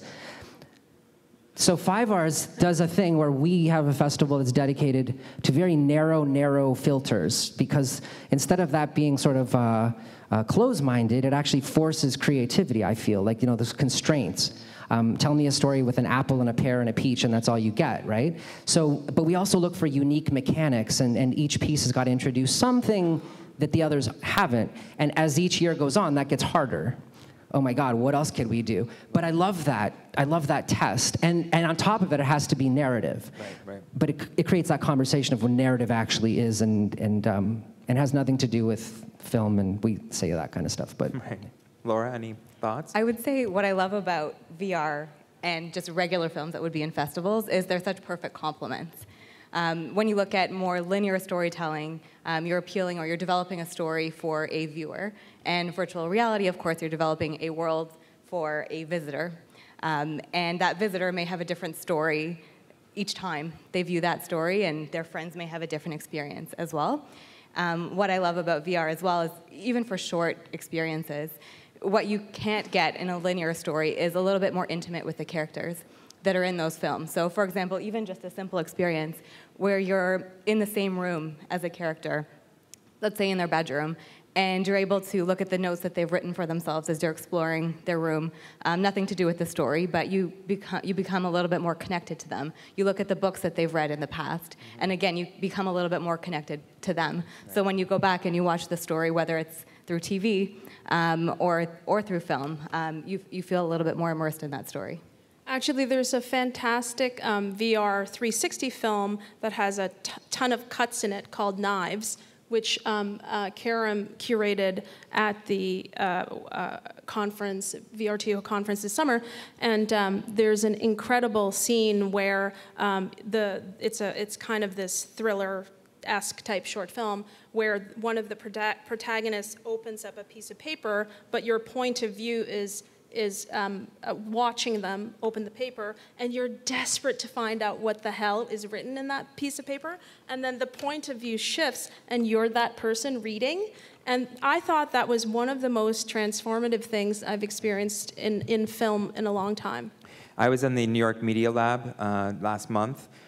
So five R's does a thing where we have a festival that's dedicated to very narrow, narrow filters, because instead of that being sort of uh, uh, closed-minded, it actually forces creativity, I feel, like, you know, there's constraints. Um, tell me a story with an apple and a pear and a peach, and that's all you get, right? So, but we also look for unique mechanics, and, and each piece has got to introduce something that the others haven't. And as each year goes on, that gets harder. Oh my God, what else could we do? But I love that. I love that test. And, and on top of it, it has to be narrative. Right, right. But it, it creates that conversation of what narrative actually is, and, and, um, and has nothing to do with film, and we say that kind of stuff. But right. Laura, any thoughts? I would say what I love about V R and just regular films that would be in festivals is they're such perfect complements. Um, when you look at more linear storytelling, um, you're appealing or you're developing a story for a viewer. And virtual reality, of course, you're developing a world for a visitor. Um, and that visitor may have a different story each time they view that story, and their friends may have a different experience as well. Um, what I love about V R as well is, even for short experiences, what you can't get in a linear story is a little bit more intimate with the characters that are in those films. So for example, even just a simple experience where you're in the same room as a character, let's say in their bedroom, and you're able to look at the notes that they've written for themselves as they're exploring their room. Um, nothing to do with the story, but you become, you become a little bit more connected to them. You look at the books that they've read in the past, and again, you become a little bit more connected to them. Right. So when you go back and you watch the story, whether it's through T V um, or, or through film, um, you, you feel a little bit more immersed in that story. Actually, there's a fantastic um, V R three sixty film that has a t ton of cuts in it called Knives, which um, uh, Karam curated at the uh, uh, conference, V R T O conference this summer. And um, there's an incredible scene where um, the it's a it's kind of this thriller-esque type short film where one of the prota protagonists opens up a piece of paper, but your point of view is is um, uh, watching them open the paper, and you're desperate to find out what the hell is written in that piece of paper, and then the point of view shifts, and you're that person reading. And I thought that was one of the most transformative things I've experienced in, in film in a long time. I was in the New York Media Lab uh, last month,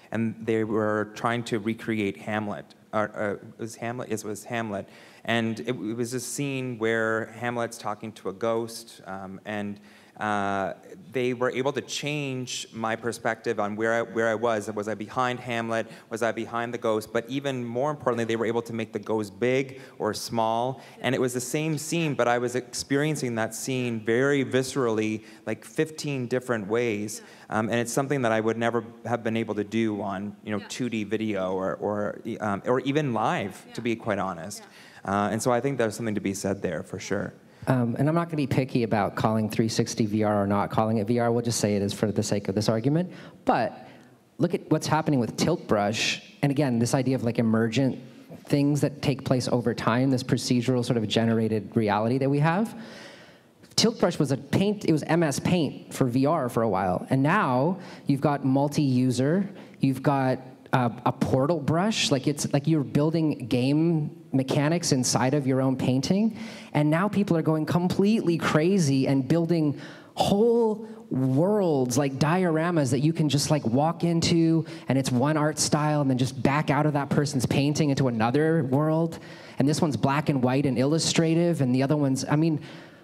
and they were trying to recreate Hamlet. Or, uh, it was Hamlet. It was Hamlet, and it, it was a scene where Hamlet's talking to a ghost, um, and uh, they were able to change my perspective on where I, where I was. Was I behind Hamlet? Was I behind the ghost? But even more importantly, they were able to make the ghost big or small. And it was the same scene, but I was experiencing that scene very viscerally, like fifteen different ways. Um, and it's something that I would never have been able to do on, you know, two D video or or, um, or even live, to be quite honest. Uh, and so I think there's something to be said there for sure. Um, and I'm not going to be picky about calling three sixty V R or not calling it V R. We'll just say it is for the sake of this argument. But look at what's happening with Tilt Brush. And again, this idea of like emergent things that take place over time, this procedural sort of generated reality that we have. Tilt Brush was a paint, it was M S Paint for V R for a while. And now you've got multi-user, you've got uh, a portal brush, like it's like you're building game mechanics inside of your own painting. And now people are going completely crazy and building whole worlds, like dioramas that you can just like walk into, and it's one art style, and then just back out of that person's painting into another world. And this one's black and white and illustrative, and the other one's, I mean,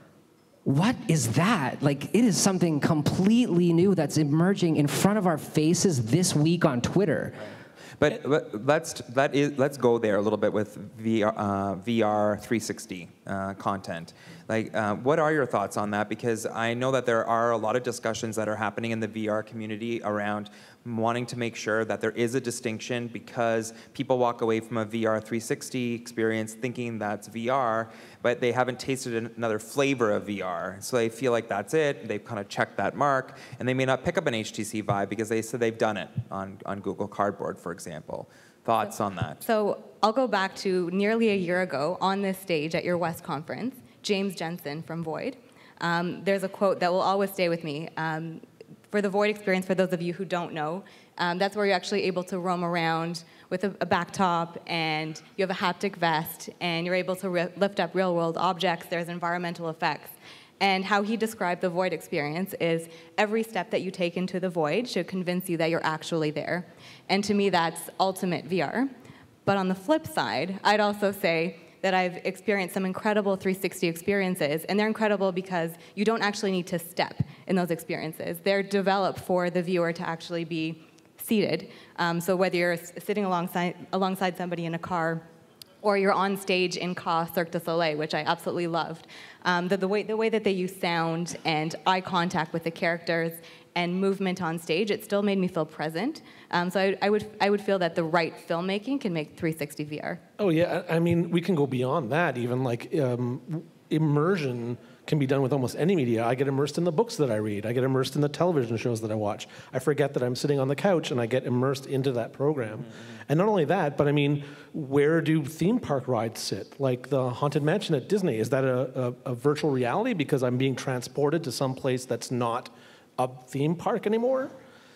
what is that? Like, it is something completely new that's emerging in front of our faces this week on Twitter. But, but let's that is let's go there a little bit with V R, uh, V R three sixty uh, content. Like, uh, what are your thoughts on that? Because I know that there are a lot of discussions that are happening in the V R community around wanting to make sure that there is a distinction, because people walk away from a V R three sixty experience thinking that's V R, but they haven't tasted another flavor of V R. So they feel like that's it. They've kind of checked that mark, and they may not pick up an H T C Vive because they said they've done it on, on Google Cardboard, for example. Thoughts on that? So I'll go back to nearly a year ago on this stage at your West conference, James Jensen from Void. Um, there's a quote that will always stay with me. Um, for the Void experience, for those of you who don't know, um, that's where you're actually able to roam around with a, a backtop, and you have a haptic vest, and you're able to lift up real-world objects. There's environmental effects. And how he described the Void experience is every step that you take into the Void should convince you that you're actually there. And to me, that's ultimate V R. But on the flip side, I'd also say that I've experienced some incredible three sixty experiences, and they're incredible because you don't actually need to step in those experiences. They're developed for the viewer to actually be seated. Um, so whether you're sitting alongside, alongside somebody in a car, or you're on stage in Ka Cirque du Soleil, which I absolutely loved. Um, the, the, way, the way that they use sound and eye contact with the characters and movement on stage, it still made me feel present. Um, so I, I, would, I would feel that the right filmmaking can make three sixty V R. Oh yeah, I mean, we can go beyond that even. Like, um, immersion can be done with almost any media. I get immersed in the books that I read. I get immersed in the television shows that I watch. I forget that I'm sitting on the couch and I get immersed into that program. Mm-hmm. And not only that, but I mean, where do theme park rides sit? Like the Haunted Mansion at Disney, is that a, a, a virtual reality because I'm being transported to some place that's not a theme park anymore?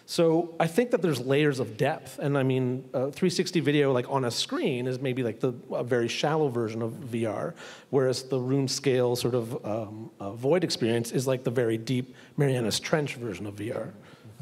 So I think that there's layers of depth, and I mean, uh, three sixty video like on a screen is maybe like the a very shallow version of V R, whereas the room scale sort of um, uh, Void experience is like the very deep Marianas Trench version of V R.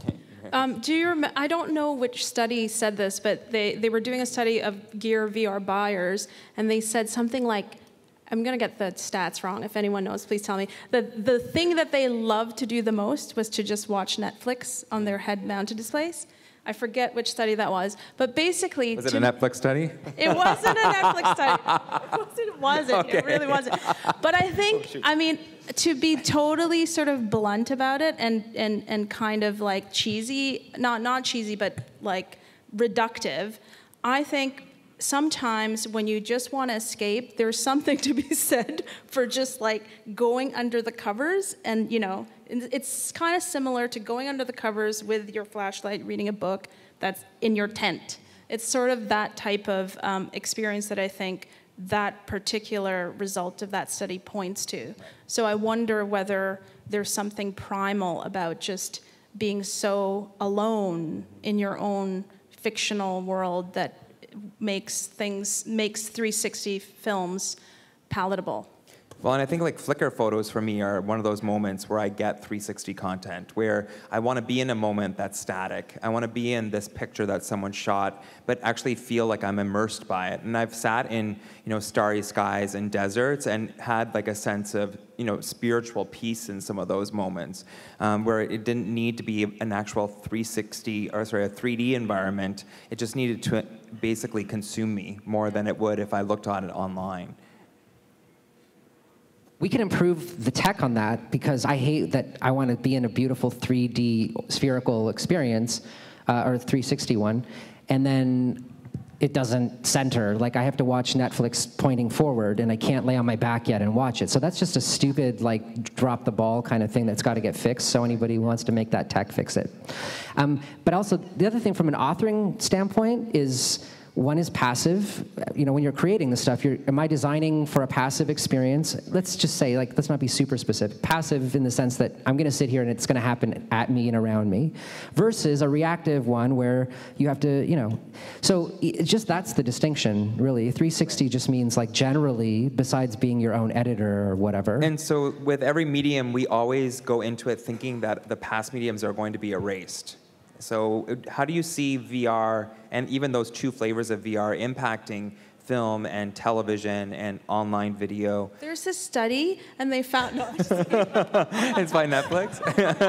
Um, do you remember, I don't know which study said this, but they, they were doing a study of Gear V R buyers, and they said something like, I'm going to get the stats wrong. If anyone knows, please tell me. The, the thing that they loved to do the most was to just watch Netflix on their head-mounted displays. I forget which study that was, but basically... Was it a Netflix study? It wasn't a Netflix study. It wasn't. Okay. It really wasn't. But I think, oh, I mean, to be totally sort of blunt about it and, and, and kind of like cheesy, not, not cheesy, but like reductive, I think sometimes when you just want to escape, there's something to be said for just like going under the covers, and you know, it's kind of similar to going under the covers with your flashlight, reading a book that's in your tent. It's sort of that type of um, experience that I think that particular result of that study points to. So I wonder whether there's something primal about just being so alone in your own fictional world that makes things, makes three sixty films palatable. Well, and I think like Flickr photos for me are one of those moments where I get three sixty content, where I want to be in a moment that's static. I want to be in this picture that someone shot, but actually feel like I'm immersed by it. And I've sat in, you know, starry skies and deserts and had like a sense of, you know, spiritual peace in some of those moments, um, where it didn't need to be an actual three sixty, or sorry, a three D environment. It just needed to basically consume me more than it would if I looked at it online. We can improve the tech on that, because I hate that I want to be in a beautiful three D spherical experience, uh, or three sixty one, and then it doesn't center. Like I have to watch Netflix pointing forward, and I can't lay on my back yet and watch it. So that's just a stupid, like, drop the ball kind of thing that's got to get fixed. So anybody who wants to make that tech, fix it. Um, but also, the other thing from an authoring standpoint is, one is passive. You know, when you're creating the stuff, you're, am I designing for a passive experience? Let's just say, like, let's not be super specific. Passive in the sense that I'm going to sit here and it's going to happen at me and around me, versus a reactive one where you have to, you know. So it's just, that's the distinction, really. three sixty just means, like, generally, besides being your own editor or whatever. And so with every medium, we always go into it thinking that the past mediums are going to be erased. So how do you see V R, and even those two flavors of V R, impacting film and television and online video? There's this study, and they found... No, it's by Netflix?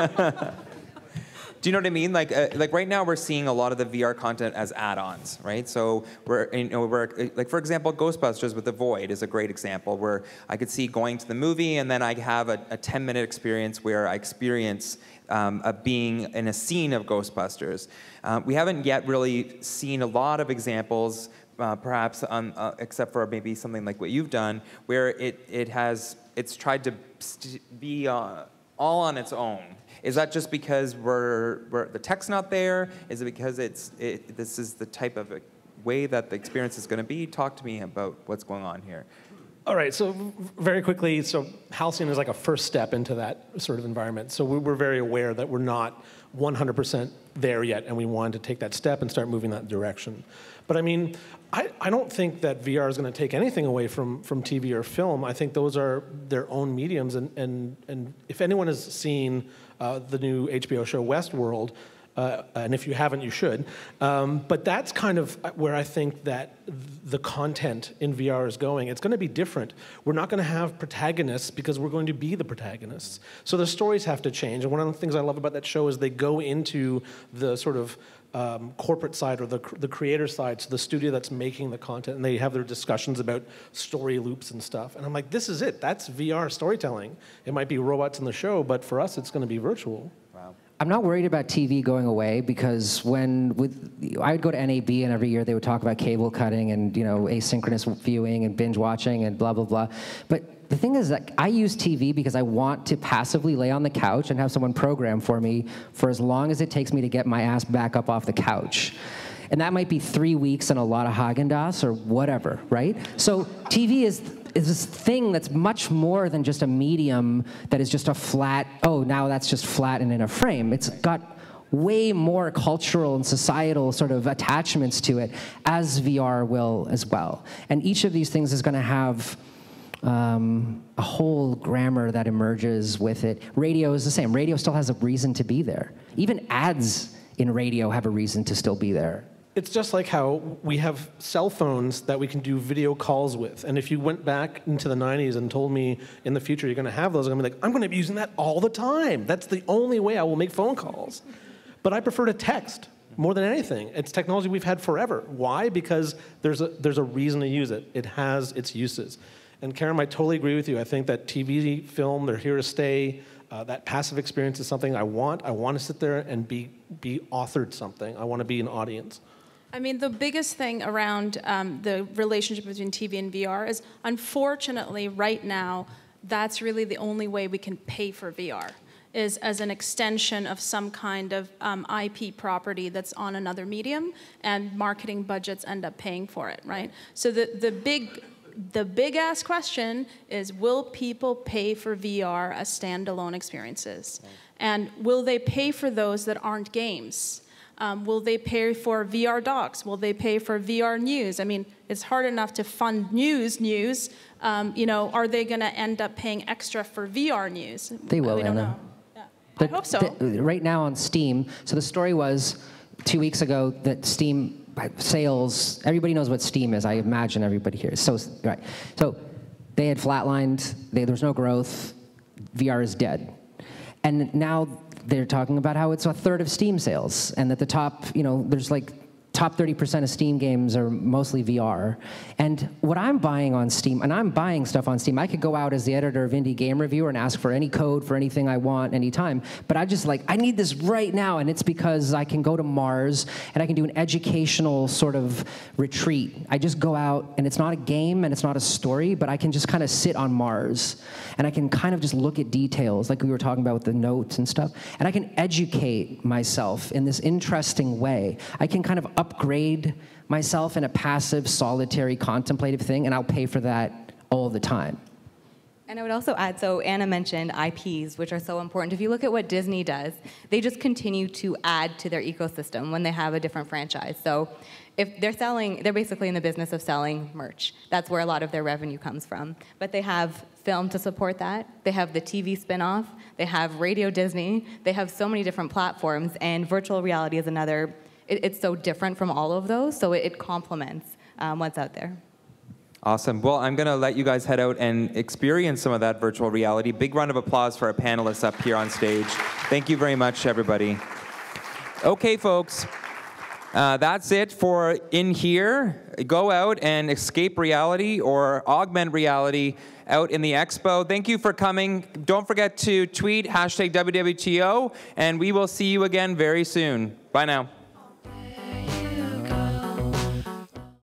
Do you know what I mean? Like, uh, like right now, we're seeing a lot of the V R content as add-ons, right? So we're, you know, we're like, for example, Ghostbusters with the Void is a great example, where I could see going to the movie, and then I have a, a ten minute experience where I experience um, a being in a scene of Ghostbusters. Um, we haven't yet really seen a lot of examples, uh, perhaps, on, uh, except for maybe something like what you've done, where it it has it's tried to be uh, all on its own. Is that just because we're, we're, the tech's not there? Is it because it's, it, this is the type of a way that the experience is going to be? Talk to me about what's going on here. All right, so very quickly, so Halcyon is like a first step into that sort of environment. So we're very aware that we're not one hundred percent there yet, and we wanted to take that step and start moving that direction. But I mean, I, I don't think that V R is going to take anything away from, from T V or film. I think those are their own mediums, and, and, and if anyone has seen uh, the new H B O show Westworld, Uh, and if you haven't, you should. Um, but that's kind of where I think that the content in V R is going. It's going to be different. We're not going to have protagonists because we're going to be the protagonists. So the stories have to change. And one of the things I love about that show is they go into the sort of um, corporate side, or the, the creator side, so the studio that's making the content, and they have their discussions about story loops and stuff. And I'm like, this is it. That's V R storytelling. It might be robots in the show, but for us, it's going to be virtual. Wow. I'm not worried about T V going away, because when with I would go to N A B, and every year they would talk about cable cutting and, you know, asynchronous viewing and binge watching and blah blah blah. But the thing is that I use T V because I want to passively lay on the couch and have someone program for me for as long as it takes me to get my ass back up off the couch. And that might be three weeks and a lot of Haagen-Dazs or whatever, right? So T V is is this thing that's much more than just a medium that is just a flat, oh, now that's just flat and in a frame. It's got way more cultural and societal sort of attachments to it, as V R will as well. And each of these things is going to have um, a whole grammar that emerges with it. Radio is the same. Radio still has a reason to be there. Even ads in radio have a reason to still be there. It's just like how we have cell phones that we can do video calls with. And if you went back into the nineties and told me in the future you're going to have those, I'm going to be like, I'm going to be using that all the time. That's the only way I will make phone calls. But I prefer to text more than anything. It's technology we've had forever. Why? Because there's a, there's a reason to use it. It has its uses. And Karen, I totally agree with you. I think that T V, film, they're here to stay. Uh, that passive experience is something I want. I want to sit there and be, be authored something. I want to be an audience. I mean, the biggest thing around um, the relationship between T V and V R is, unfortunately, right now, that's really the only way we can pay for V R, is as an extension of some kind of um, I P property that's on another medium, and marketing budgets end up paying for it, right? So the, the big, the big-ass question is, will people pay for V R as standalone experiences? And will they pay for those that aren't games? Um, will they pay for V R docs? Will they pay for V R news? I mean, it's hard enough to fund news news. Um, you know, are they going to end up paying extra for V R news? They will, we don't Anna. know. Yeah. I hope so. The, right now on Steam, so the story was two weeks ago that Steam sales, everybody knows what Steam is. I imagine everybody here. So, right. So they had flatlined, they, there was no growth, V R is dead. And now they're talking about how it's a third of Steam sales, and that the top, you know, there's like top thirty percent of Steam games are mostly V R. And what I'm buying on Steam, and I'm buying stuff on Steam, I could go out as the editor of Indie Game Reviewer and ask for any code for anything I want anytime, but I just like, I need this right now, and it's because I can go to Mars and I can do an educational sort of retreat. I just go out, and it's not a game and it's not a story, but I can just kind of sit on Mars, and I can kind of just look at details like we were talking about with the notes and stuff, and I can educate myself in this interesting way. I can kind of up upgrade myself in a passive, solitary, contemplative thing, and I'll pay for that all the time. And I would also add, so Anna mentioned I Ps, which are so important. If you look at what Disney does, they just continue to add to their ecosystem when they have a different franchise. So if they're selling, they're basically in the business of selling merch. That's where a lot of their revenue comes from. But they have film to support that. They have the T V spinoff. They have Radio Disney. They have so many different platforms, and virtual reality is another. It's so different from all of those, so it complements um, what's out there. Awesome. Well, I'm going to let you guys head out and experience some of that virtual reality. Big round of applause for our panelists up here on stage. Thank you very much, everybody. Okay, folks. Uh, that's it for In Here. Go out and escape reality or augment reality out in the expo. Thank you for coming. Don't forget to tweet hashtag W W T O, and we will see you again very soon. Bye now.